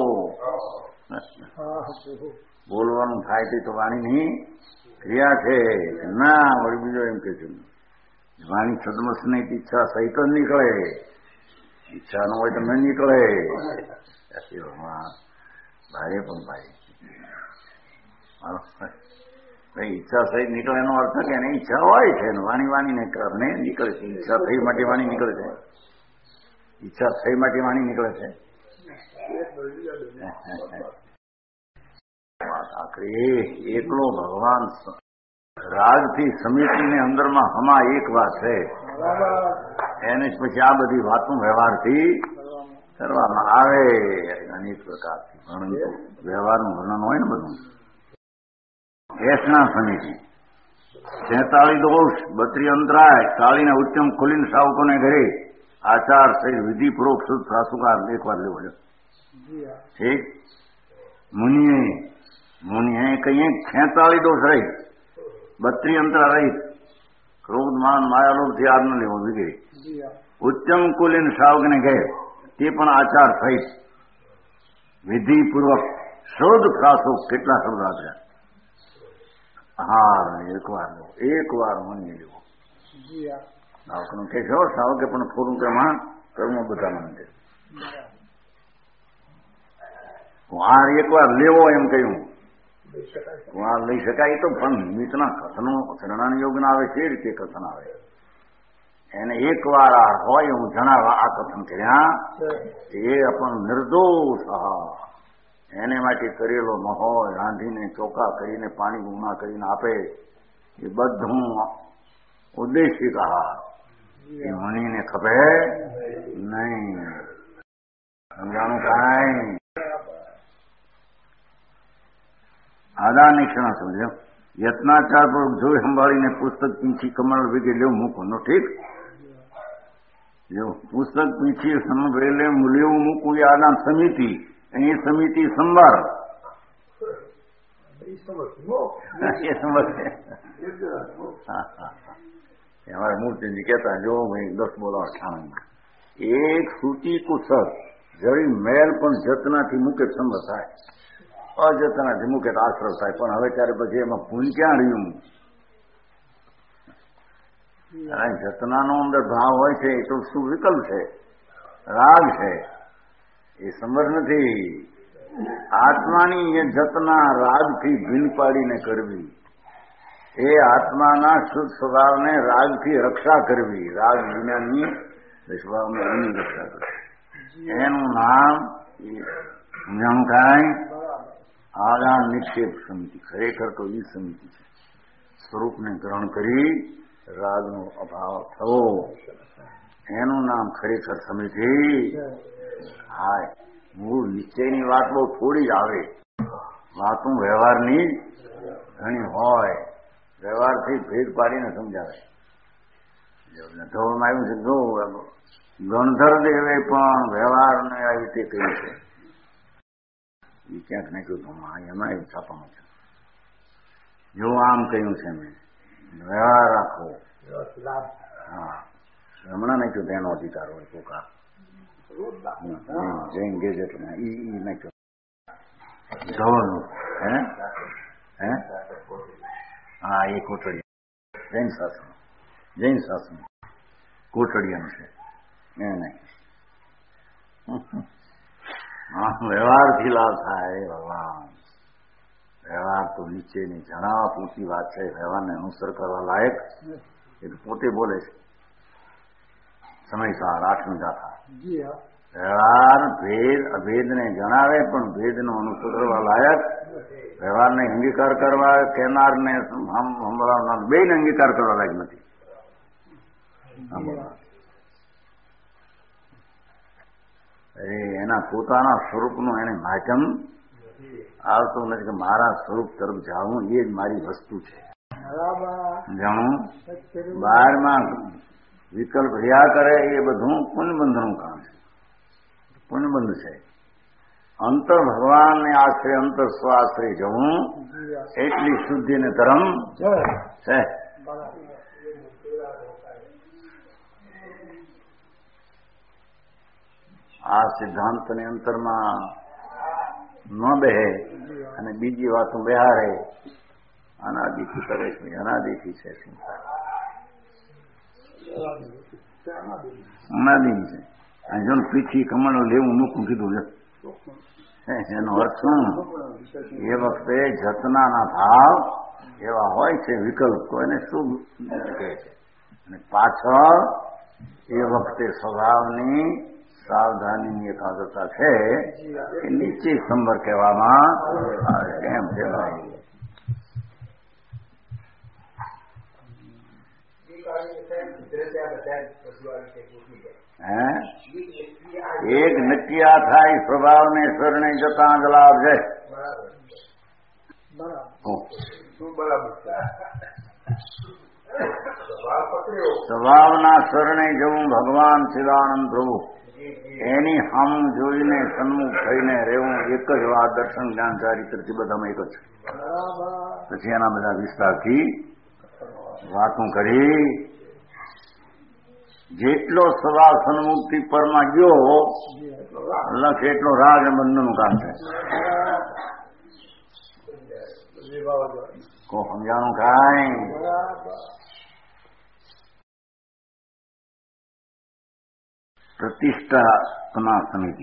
બોલવાનું થાય તે તો વાણીની ક્રિયા છે ના વળી બીજો એમ કે છે વાણી સદમસ નહીં ઈચ્છા સહિત જ નીકળે. ઈચ્છા ન હોય તો ન નીકળે. ભારે પણ ભાઈ ઈચ્છા સહિત નીકળે એનો અર્થ કે એને ઈચ્છા હોય છે વાણી ને નીકળે છે. ઈચ્છા થઈ માટે વાણી નીકળે છે. ઈચ્છા થઈ માટે વાણી નીકળે છે. આખરે એકલો ભગવાન રાગથી સમિતિની અંદરમાં હમા એક વાત છે, એને જ પછી આ બધી વાતો વ્યવહારથી કરવામાં આવે અનેક પ્રકારથી. પરંતુ વ્યવહારનું વર્ણન હોય ને બધું. એસના સમિતિ 46 દોષ 32 અંતરાય કાળીના ઉત્તમ ખોલીને સાવકોને ઘરે આચાર સહિત વિધિપૂર્વક શુદ્ધ સાસુકાર એક વાર લેવો છે. ઠીક. મુનિએ કહીએ 46 દોષ રહી 32 અંતરા રહી ક્રોધ માન માયાલોભથી આર ન લેવો વગેરે ઉત્તમ કુલીન સાવકને ઘરે તે પણ આચાર સહિત વિધિપૂર્વક શુદ્ધ સાસુ કેટલા શબ્દ આપ્યા? હા, એક વાર માની લેવો. સાવકનું કે છો સાવકે પણ થોડું તેમાં કર્મ બધા માંગે. વાર એક વાર લેવો એમ કહ્યું. વાર લઈ શકાય તો પણ નિમિત્તના કથનો શરણાન યોગ ના આવે છે રીતે કથન આવે. એને એક વાર હોય હું જણાવવા આ કથન કર્યા એ પણ નિર્દોષ એને માટે કરેલો મહોય રાંધીને ચોખા કરીને પાણી ઉના કરીને આપે એ બધું ઉદ્દેશિક આહાર એ મણીને ખપે નહીં. સમજાણું કાંઈ આદા નિક્ષણા સમજો. યત્નાચાર પૂર્વક જોઈ સંભાળીને પુસ્તક પીંછી કમળ વગેરે લેવું મૂકવું. ઠીક. જો પુસ્તક પીંછી સંભળેલે લેવું મૂકવું એ આદા સમિતિ. એ સમિતિ સંભાળ અમારે મૂર્તિજી કહેતા જો ભાઈ 10 બોલાવ ઠાણા એક સૂચી કુસર જરી મેલ પણ જતનાથી મૂકે સંભળ થાય, અજતનાથી મૂકે તો આશ્રવ થાય. પણ હવે ત્યારે પછી એમાં પૂન ક્યાં રહ્યું? જતનાનો અંદર ભાવ હોય છે એ તો શું વિકલ્પ છે, રાગ છે, એ સમજ નથી. આત્માની એ જતના રાગથી ભીન પાડીને કરવી, એ આત્માના શુદ્ધ સ્વભાવને રાગથી રક્ષા કરવી, રાગ વિનાની સ્વભાવને એની રક્ષા કરવી. એનું નામ સમજાણું કાંઈ આદા નિક્ષેપ સમિતિ. ખરેખર તો એ સમિતિ છે સ્વરૂપને ગ્રહણ કરી રાગનો અભાવ થવો, એનું નામ ખરેખર સમિતિ. હાય મૂળ નિશ્ચયની વાત બહુ થોડી જ આવે, વાતો વ્યવહારની ઘણી હોય, વ્યવહારથી ભેદ પાડીને સમજાવે. ધોળમાં આવ્યું છે જો ગણધર દેવે પણ વ્યવહારને આવી રીતે કહ્યું છે. એ ક્યાંક નાખ્યું ધોળમાં, એમાં એવું છાપામાં છે. જો આમ કહ્યું છે મેં વ્યવહાર રાખો. હા, હમણાં નાખ્યું તેનો અધિકાર હોય કોકા જૈન ગેજેટમાં ઈ નાખ્યો ધોળનું. હે હા, એ કોટડિયા જૈન શાસન કોટડિયાનું છે એ નાખ્યું. વ્યવહારથી લાભ થાય ભગવાન. વ્યવહાર તો નીચેની જણાવવા પૂરતી વાત છે, વ્યવહારને અનુસર કરવા લાયક એ તો પોતે બોલે છે. સમયસાર 8મી ગાથા. વ્યવહાર ભેદ અભેદને જણાવે પણ ભેદનો અનુસર કરવા લાયક, વ્યવહારને અંગીકાર કરવા કહેનારને સંભળાવનાર બેને અંગીકાર કરવા લાયક નથી. એના પોતાના સ્વરૂપનું એને માધ્યમ આવતું નથી કે મારા સ્વરૂપ તરફ જાવું એ જ મારી વસ્તુ છે. જાણું બહારમાં વિકલ્પ રહ્યા કરે એ બધું પુણ્યબંધનું કામ છે, પુણ્યબંધ છે. અંતર ભગવાનને આશ્રય અંતર સ્વાશ્રય જવું એટલી શુદ્ધિ ને ધર્મ છે. આ સિદ્ધાંતની અંતરમાં ન બેહે અને બીજી વાતો બેહારે અનાદિથી કરે છે, અનાદિથી છે અનાદિ છે. જો પીછી કમળ લેવું મૂકું કીધું એનો અર્થ શું? એ વખતે જતનાના ભાવ એવા હોય છે વિકલ્પ તો એને શું કહે છે, અને પાછળ એ વખતે સ્વભાવની સાવધાનીની એકાગ્રતા છે એ નીચે સંબર કહેવામાં આવે છે. એમ છે ભાઈ. એક નક્યા થાય સ્વભાવને શરણે જતા જ લાભ છે. સ્વભાવના શરણે જવું ભગવાન શિવાનંદ પ્રભુ એની હમ જોઈને સન્મુખ થઈને રહેવું એક જ વાત દર્શન જ્ઞાન ચારિત્રથી બધામાં એક જ છે. પછી એના બધા વિસ્તારથી વાતો કરી. જેટલો સ્વભાવ સન્મુખથી પરમાં ગયો લખ એટલો રાજબંધનું કામ છે. કો સમજાણું કાંઈ? પ્રતિષ્ઠાપના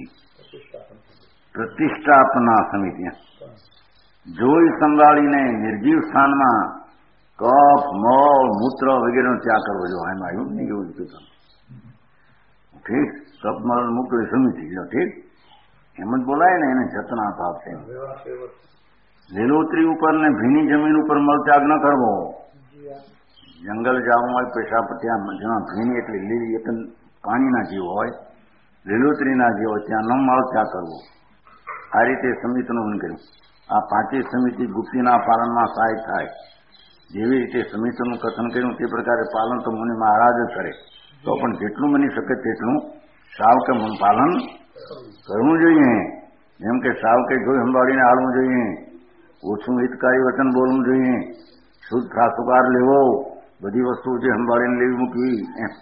સમિતિ જોઈ સંભાળીને નિર્જીવ સ્થાનમાં કફ મળ મૂત્ર વગેરેનો ત્યાગ કરવો જોઈએ. એમાં આવ્યું નહીં એવું કીધું. ઠીક. કફ મળ મૂત્ર સમિતિ ઠીક એમ જ બોલાય ને. એને જતના ભાવ છે. લીલોતરી ઉપર ને ભીની જમીન ઉપર મળત્યાગ ન કરવો. જંગલ જવું હોય પેશાબ ત્યાં જ્યાં ભીની એટલે લીલી એક પાણીના જીવ હોય લીલોતરીના જીવ હોય ત્યાં ન મળત્યાગ કરવો. આ રીતે સમિતિનું વન કર્યું. આ પાંચેય સમિતિ ગુપ્તીના પાલનમાં સહાય થાય. જેવી રીતે સમિતિનું કથન કર્યું તે પ્રકારે પાલન તો મુનિ મહારાજ જ કરે. તો પણ જેટલું બની શકે તેટલું સાવકે પાલન કરવું જોઈએ. જેમ કે સાવકે જોઈ સંભાળીને હાલવું જોઈએ. ઓછું હિતકારી વચન બોલવું જોઈએ. શુદ્ધ ત્રાસુકાર લેવો. બધી વસ્તુ જે સંભાળીને લેવી મૂકવી.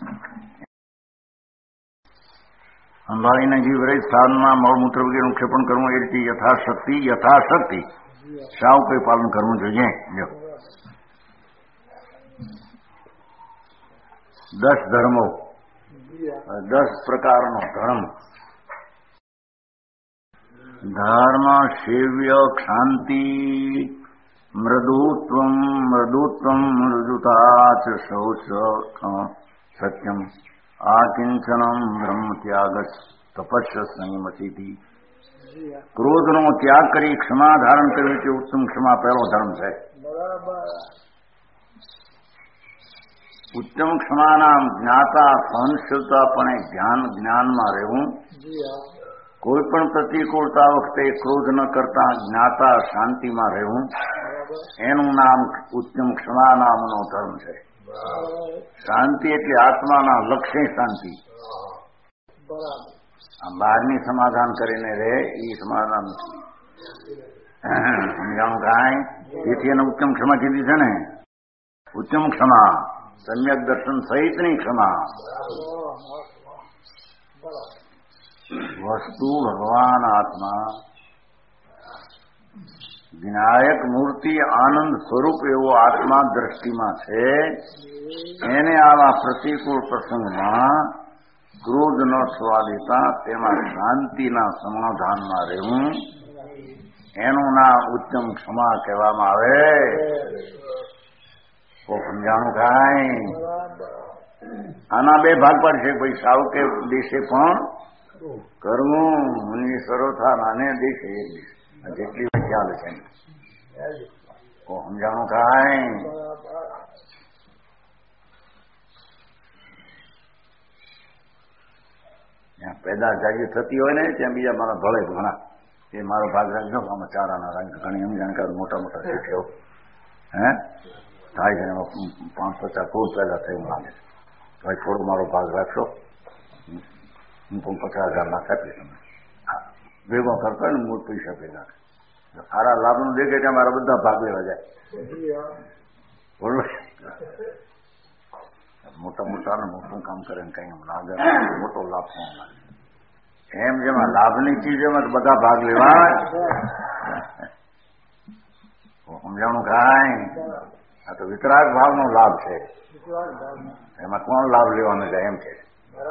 સંભાળીને જીવ રહી સ્થાનમાં મળમૂત્ર વગેરેનું ક્ષેપણ કરવું. એ રીતે યથાશક્તિ સાવ કઈ પાલન કરવું જોઈએ. 10 ધર્મો 10 પ્રકારનો ધર્મ સેવ્ય શાંતિ મૃદુત્વમ મૃદુતા ચ શૌચ સત્યમ આકિંચનમ બ્રહ્મ ત્યાગ તપસ્ય સંયમતિ. ક્રોધનો ત્યાગ કરી ક્ષમા ધારણ કરવી તે ઉત્તમ ક્ષમા પહેલો ધર્મ છે. ઉત્તમ ક્ષમાના જ્ઞાતા સહનશીલતાપણે જ્ઞાનમાં રહેવું. કોઈ પણ પ્રતિકૂળતા વખતે ક્રોધ ન કરતા જ્ઞાતા શાંતિમાં રહેવું. એનું નામ ઉત્તમ ક્ષમા નામનો ધર્મ છે. શાંતિ એટલે આત્માના લક્ષ્ય શાંતિ. આ બહારની સમાધાન કરીને રહે એ સમાધાન સમજાણું કાંઈ. તેથી એને ઉત્તમ ક્ષમા કીધી છે ને. ઉત્તમ ક્ષમા સમ્યક દર્શન સહિતની ક્ષમા. વસ્તુ ભગવાન આત્મા વિનાયક મૂર્તિ આનંદ સ્વરૂપ એવો આત્મા દ્રષ્ટિમાં છે. એને આવા પ્રતિકૂળ પ્રસંગમાં ક્રોધ ન થવા દેતા તેમાં શાંતિના સમાધાનમાં રહેવું. એનું નામ ઉત્તમ ક્ષમા કહેવામાં આવે. તો સમજાણું કાંઈ. આના 2 ભાગ પડશે. ભાઈ સાવ કે દેશે પણ કરવું. મુનિ સરોથા નાને દેશે એક દેશ જેટલી ખ્યાલ છે. તો સમજાણું કાંઈ. ત્યાં પેદા જાગી થતી હોય ને ત્યાં બીજા મારા ભળે ઘણા એ મારો ભાગ રાખજો. આમાં ચારાના રાખજો. ઘણી એમ જાણકાર મોટા મોટા શીખ્યો થાય છે. એમાં 5-50 કરોડ પેદા થયું લાગે છે. ભાઈ થોડો મારો ભાગ રાખશો. હું પણ 50,000 લાખ આપીશ. તમે ભેગો કરતો હોય ને મૂળ પૈસા ભેગા સારા લાભનું દેખે ત્યાં મારા બધા ભાગ લેવા જાય. બરોબર. મોટા મોટાને મોટું કામ કરે ને કઈ લાગે મોટો લાભ થવા લાગે. એમ જેમાં લાભની ચીજ એમાં બધા ભાગ લેવા. સમજાણું કાંઈ. આ તો વિતરાગ ભાવનો લાભ છે. એમાં કોણ લાભ લેવાનો જાય એમ છે.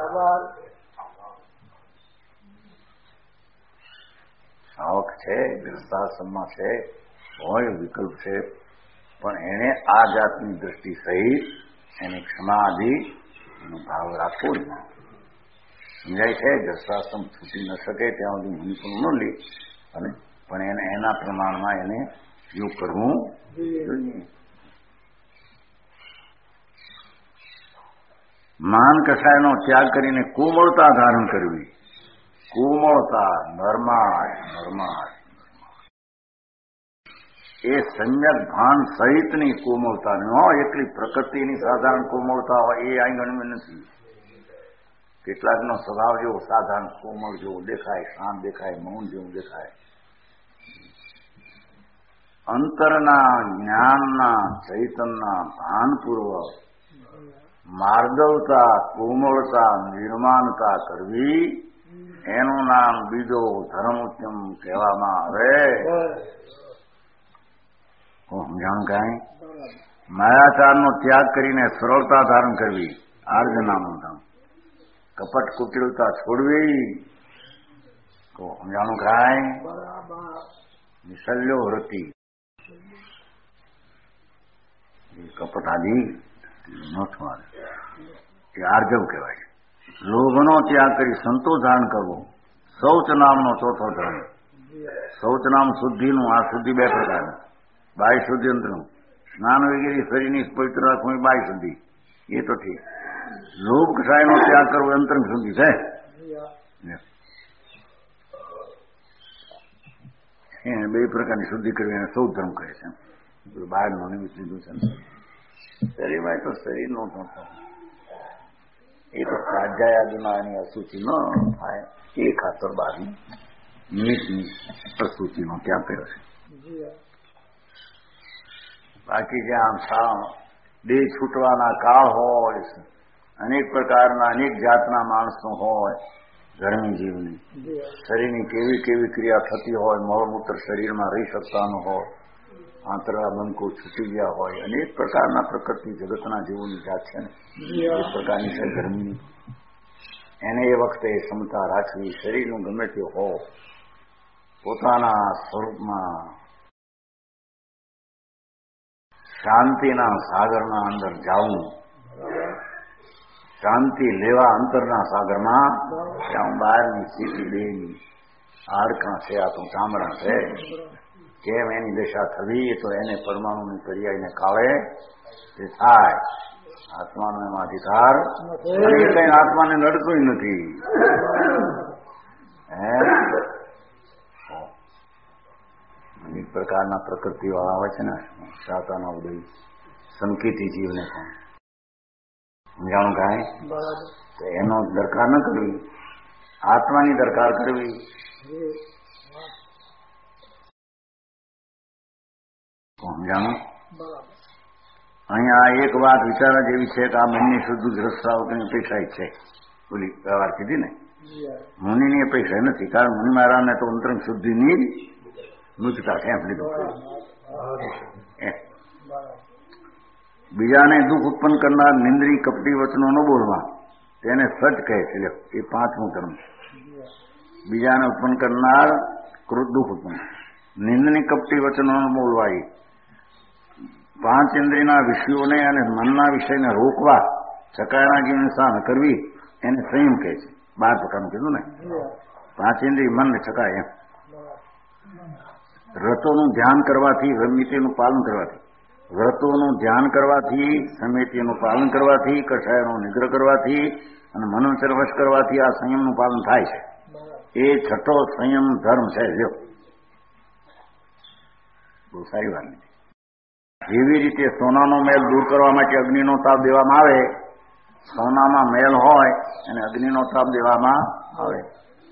શોખ છે ગૃહસ્થાશ્રમમાં છે હોય વિકલ્પ છે પણ એને આ જાતની દ્રષ્ટિ સહિત એની ક્ષમા આદિ એનો ભાવ રાખવો જ. સમજાય છે? જસ્વાસમ છૂટી ન શકે ત્યાં સુધી મનપણ ન લે, અને પણ એને એના પ્રમાણમાં એને યોગ કરવું જોઈએ. માન કષાયનો ત્યાગ કરીને કોમળતા ધારણ કરવી. કોમળતા, નરમાશ એ સંયક ભાન સહિતની કોમળતા નહીં હોય. એટલી પ્રકૃતિની સાધારણ કોમળતા હોય એ અહીં ગણવી નથી. કેટલાકનો સ્વભાવ જેવો સાધારણ કોમળ જેવો દેખાય, શાંત દેખાય, મૌન જેવું દેખાય. અંતરના જ્ઞાનના ચૈતનના ભાનપૂર્વક માર્દવતા, કોમળતા, નિર્માણતા કરવી, એનું નામ બીજો ધર્મોત્તમ કહેવામાં આવે. સમજાણું કાંઈ? માયાચારનો ત્યાગ કરીને સરળતા ધારણ કરવી, આર્જ નામનું નામ. કપટ કુટિલતા છોડવી, સમજાણું કાંઈ? નિસલ્યો વૃત્તિ, કપટ આદિ ન થવાય, એ આર્જવ કહેવાય. લોભનો ત્યાગ કરી સંતોષ ધારણ કરવો, શૌચ નામનો ચોથો ધર્મ. શૌચ નામ શુદ્ધિનું. આ શુદ્ધિ બે પ્રકારની, બાહ્ય શુદ્ધિ, અંતરનું. સ્નાન વગેરે શરીરની પવિત્ર રાખવું એ બાહ્ય શુદ્ધિ, એ તો ઠીક. લોભ કષાયનો ત્યાગ કરવો અંતરંગ શુદ્ધિ છે. એને બે પ્રકારની શુદ્ધિ કરવી, એને સૌ ધર્મ કહે છે. બહારનો નિમિત્ત લીધું છે. શરીરમાં તો શરીરનો થતો, એ તો સ્વાધ્યાય આદિમાં એની અશુચિ ન થાય એ ખાતર બહારની નિમિત્તની અશુચિનો ત્યાં કર્યો છે. બાકી જે આમ દેહ છૂટવાના કાળ હોય, અનેક પ્રકારના અનેક જાતના માણસો હોય, ધર્મી જીવની શરીરની કેવી કેવી ક્રિયા થતી હોય, મળમૂત્ર શરીરમાં રહી શકતા ન હોય, આંતરડા બંકો છૂટી ગયા હોય, અનેક પ્રકારના પ્રકૃતિ જગતના જીવોની જાત છે ને, એ પ્રકારની છે ધર્મની. એને એ વખતે ક્ષમતા રાખવી, શરીરનું ગમે તે હોય, પોતાના સ્વરૂપમાં શાંતિના સાગરના અંદર જાવું, શાંતિ લેવા અંતરના સાગરમાં ત્યાં બહારની સ્થિતિ દેહની હાડકાં છે, આ તો ચામડા છે, કેમ એની દશા થવી, તો એને પરમાણુની પર્યાયને કાળે તે થાય. આત્માનો એમાં અધિકાર, અને કઈ આત્માને નડતું નથી. અનેક પ્રકારના પ્રકૃતિઓ આવે છે ને, શાતાના ઉદય સંકેતી જીવને પણ સમજાણું કાંઈ? તો એનો દરકાર ન કરવી, આત્માની દરકાર કરવી. સમજાણું? અહીંયા એક વાત વિચારવા જેવી છે કે આ મનની શુદ્ધ ગ્રસ્તાવકની અપેક્ષા છે. બોલી વાત કીધી ને, મુનિની અપેક્ષા નથી, કારણ મુનિ મહારાજને તો અંતરંગ શુદ્ધિની નુચતા છે એમ લીધું. બીજાને દુઃખ ઉત્પન્ન કરનાર નિંદ્રી કપટી વચનો ન બોલવા, તેને સચ કહે છે. એ પાંચમું ધર્મ. બીજાને ઉત્પન્ન કરનાર દુઃખ ઉત્પન્ન, નિંદની કપટી વચનો ન બોલવા, એ પાંચ ઇન્દ્રિયના વિષયોને અને મનના વિષયને રોકવા, ચકાયના જીવની સામે કરવી, એને સંયમ કહે છે. 12 પ્રકારનું કીધું ને, પાંચ ઇન્દ્રિય મનને ચકાય એમ. વ્રતોનું ધ્યાન કરવાથી, સમિતિનું પાલન કરવાથી, વ્રતોનું ધ્યાન કરવાથી, સમિતિનું પાલન કરવાથી, કષાયનો નિગ્રહ કરવાથી અને મનોચર વશ કરવાથી આ સંયમનું પાલન થાય છે. એ છઠ્ઠો સંયમ ધર્મ છે. જો બહુ સારી વાત નથી. જેવી રીતે સોનાનો મેલ દૂર કરવા માટે અગ્નિનો તાપ દેવામાં આવે, સોનામાં મેલ હોય અને અગ્નિનો તાપ દેવામાં આવે,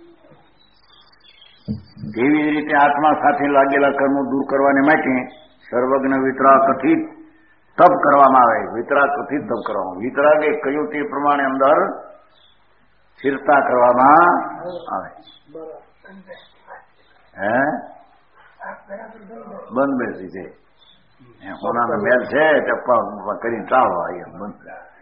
તેવી જ રીતે આત્મા સાથે લાગેલા કર્મો દૂર કરવાને માટે સર્વજ્ઞ વિતરાગ કથિત તપ કરવામાં આવે. વિતરાગ કથિત તપ કરવામાં, વિતરાગે કહ્યું તે પ્રમાણે અંદર સ્થિરતા કરવામાં આવે. બંધ બેસી છે, સોનાનો મેલ છે, ટપ્પા કરીને ચાલવા એ બંધ.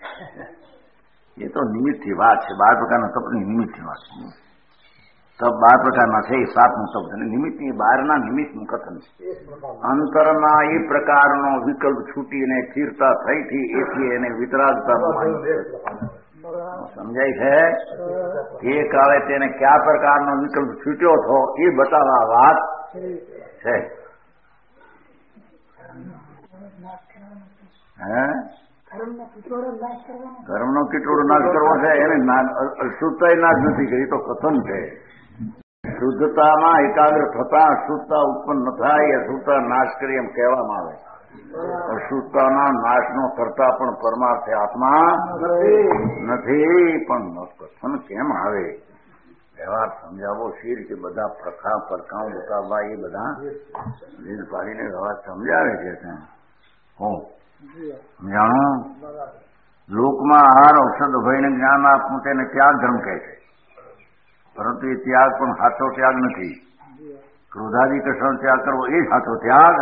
એ તો નિમિત્તથી વાત છે. 12 પ્રકારના તપની નિમિત્તથી વાત છે. તપ 12 પ્રકારના છે, એ 7નું તપ છે. નિમિત્તની 12ના નિમિત્તનું કથન છે. અંતરના એ પ્રકારનો વિકલ્પ છૂટીને સ્થિરતા થઈથી એથી એને વિતરાગતા સમજાય છે? એ કાળે તેને કયા પ્રકારનો વિકલ્પ છૂટ્યો હતો એ બતાવવા વાત છે. ધર્મનો કીટોડો નાશ કરવો છે, એને અશુદ્ધતા નાશ નથી કરી, તો કથન છે. શુદ્ધતામાં એકાગ્ર થતા અશુદ્ધતા ઉત્પન્ન થાય, અશુદ્ધતા નાશ કરી એમ કહેવામાં આવે. અશુદ્ધતાના નાશનો કરતા પણ પરમાર્થે આત્મા નથી. પણ કથન કેમ આવે? વ્યવહાર સમજાવો શી રીતે? બધા પરકાઓ બતાવવા એ બધા લીલ પાડીને વ્યવહાર સમજાવે છે. હું જાણો લોકમાં આહાર ઔષધ ભયને જ્ઞાન આપવું તેને ત્યાગ ધર્મ કહે છે. પરંતુ એ ત્યાગ પણ સાચો ત્યાગ નથી. ક્રોધાદી કસણ ત્યાગ કરવો એ સાચો ત્યાગ.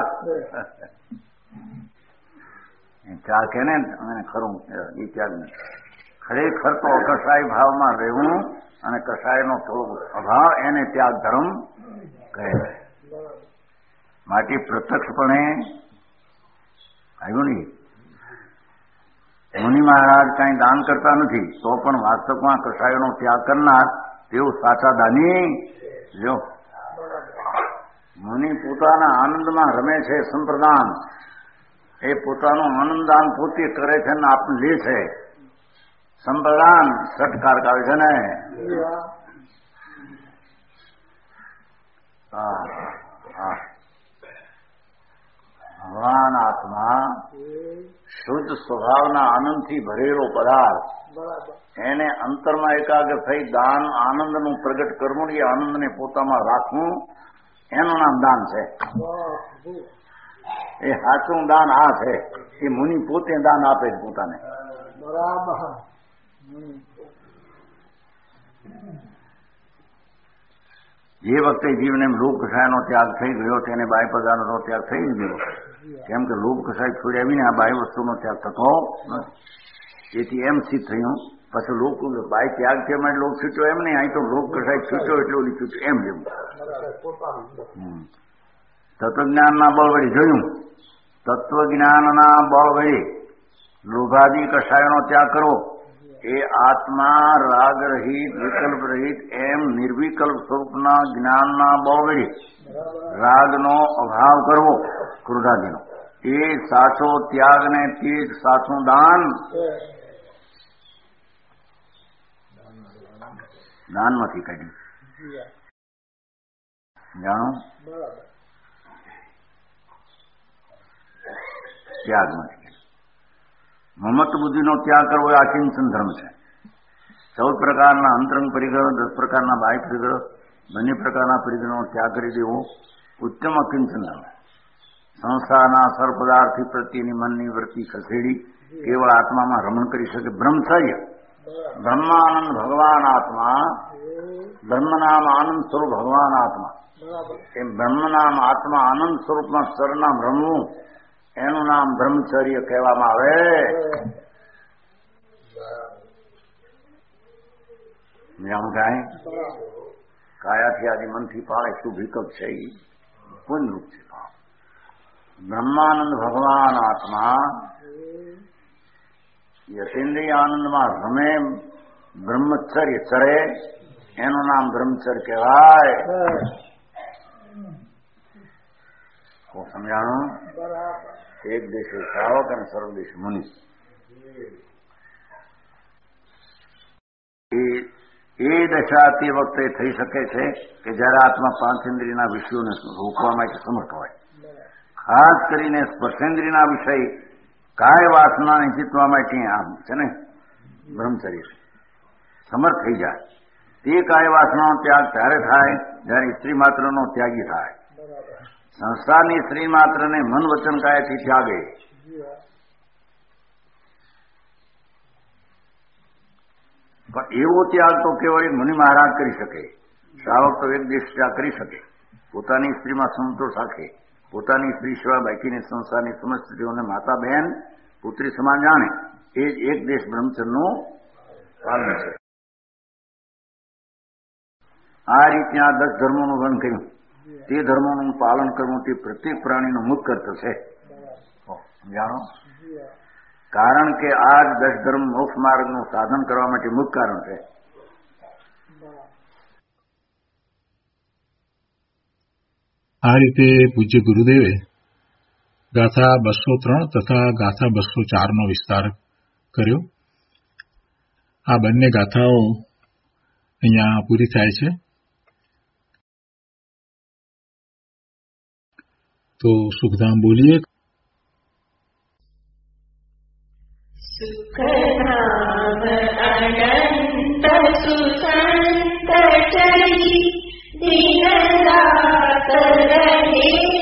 ત્યાગ કે ને ખરું એ ત્યાગ નથી. ખરેખર તો અકસાય ભાવમાં રહેવું અને કસાયનો થોડો અભાવ એને ત્યાગ ધર્મ કહે છે. માટે પ્રત્યક્ષપણે આવ્યું નહીં. મુનિ મહારાજ કાંઈ દાન કરતા નથી, તો પણ વાસ્તવમાં કસાયોનો ત્યાગ કરનાર તેઓ સાચા દાની. જો મુનિ પોતાના આનંદમાં રમે છે, સંપ્રદાન એ પોતાનું આનંદાન પોતે કરે છે ને આપણે લે છે. સંપ્રદાન સટકાર આવે છે ને. ભગવાન આત્મા શુદ્ધ સ્વભાવના આનંદથી ભરેલો પદાર્થ, એને અંતરમાં એકાગ્ર થઈ દાન આનંદનું પ્રગટ કરવું, એ આનંદને પોતામાં રાખવું, એનું નામ દાન છે. એ સાચું દાન આ છે. એ મુનિ પોતે દાન આપે છે પોતાને. જે વખતે જીવને લોભ કસાયનો ત્યાગ થઈ ગયો તેને બાહ્ય પદાર્થનો ત્યાગ થઈ ગયો. કેમ કે લોભ કસાય છોડ્યા વિના આ બાહ્ય વસ્તુનો ત્યાગ થતો નથી. એથી એમ સિદ્ધ થયું. પછી લોક બાહ્ય ત્યાગ છે એમાં લોભ છૂટ્યો એમ નહીં. અહીં તો લોભ કસાય છૂટ્યો એટલે ઓલી છૂટ્યો એમ જેવું. તત્વજ્ઞાનના બળ વળી જોયું. તત્વજ્ઞાનના બળ વળી લોભાદી કસાયનો ત્યાગ કરવો એ આત્મા રાગ રહિત વિકલ્પ રહિત એમ નિર્વિકલ્પ સ્વરૂપના જ્ઞાનના બળ વળી રાગનો અભાવ કરવો ક્રોધાદીનો એ સાચો ત્યાગ ને તે જ સાચું દાન. દાનમાંથી કાઢ્યું. જાણો ત્યાગમાંથી. મમત બુદ્ધિનો ત્યાગ કરવો એ આચિંતન ધર્મ છે. 14 પ્રકારના અંતરંગ પરિગ્રહ, 10 પ્રકારના બાહ્ય પરિગ્રહ, બંને પ્રકારના પરિગ્રહનો ત્યાગ કરી દેવો ઉત્તમ અકિંચન ધર્મ. સંસારના સર્વપદાર્થી પ્રત્યેની મનની વૃત્તિ ખસેડી કેવળ આત્મામાં રમણ કરી શકે. બ્રહ્મચર્ય, બ્રહ્માનંદ ભગવાન આત્મા, બ્રહ્મનામ આનંદ સ્વરૂપ ભગવાન આત્મા, એ બ્રહ્મનામ આત્મા આનંદ સ્વરૂપમાં સરનામ રમવું એનું નામ બ્રહ્મચર્ય કહેવામાં આવે. કાયાથી આદિ મનથી પાળે શું વિકલ્પ છે એ પુનરૂપ છે. બ્રહ્માનંદ ભગવાન આત્મા યતેન્દ્રિય આનંદમાં રમે, બ્રહ્મચર્ય ચરે એનું નામ બ્રહ્મચર્ય કહેવાય. સમજાણું? એક દેશે શ્રાવક અને સર્વ દેશ મુનિ. એ દશા તે વખતે થઈ શકે છે કે જયારે આત્મા 5 ઇન્દ્રિયના વિષયોને રોકવા માટે સમર્થ હોય. ખાસ કરીને સ્પર્શેન્દ્રિયના વિષય કાય વાસનાને જીતવા માટે આમ છે ને બ્રહ્મચર્ય સમર્થ થઈ જાય. તે કાય વાસનાનો ત્યાગ ત્યારે થાય જયારે સ્ત્રી માત્રનો ત્યાગી થાય. સંસારની સ્ત્રી માત્રને મન વચન કાયથી ત્યાગે. પણ એવો ત્યાગ તો કેવળ મુનિ મહારાજ કરી શકે. શ્રાવક તો એક દેશ ત્યાગ કરી શકે. પોતાની સ્ત્રીમાં સંતોષ રાખે, પોતાની સ્ત્રી સિવાય બાકીની સંસારની સમસ્ત સ્ત્રીઓને માતા બહેન પુત્રી સમાન જાણે. એ જ એક દેશ બ્રહ્મચર્યનું પાલન છે. આ રીતે આ 10 ધર્મોનું વર્ણન કર્યું. તે ધર્મોનું પાલન કરવું તે પ્રત્યેક પ્રાણીનું મુખ્ય કર્તવ્ય છે. જાણો કારણ કે આ જ દશ ધર્મ મોક્ષ માર્ગનું સાધન કરવા માટે મુખ્ય કારણ છે. આ રીતે પૂજ્ય ગુરુદેવે ગાથા 203 તથા ગાથા 204નો વિસ્તાર કર્યો. આ બંને ગાથાઓ અહીંયા પૂરી થાય છે. તો સુખધામ બોલીએ. સુખધામ અનંત સુસંત ચરી દિન રાત રહે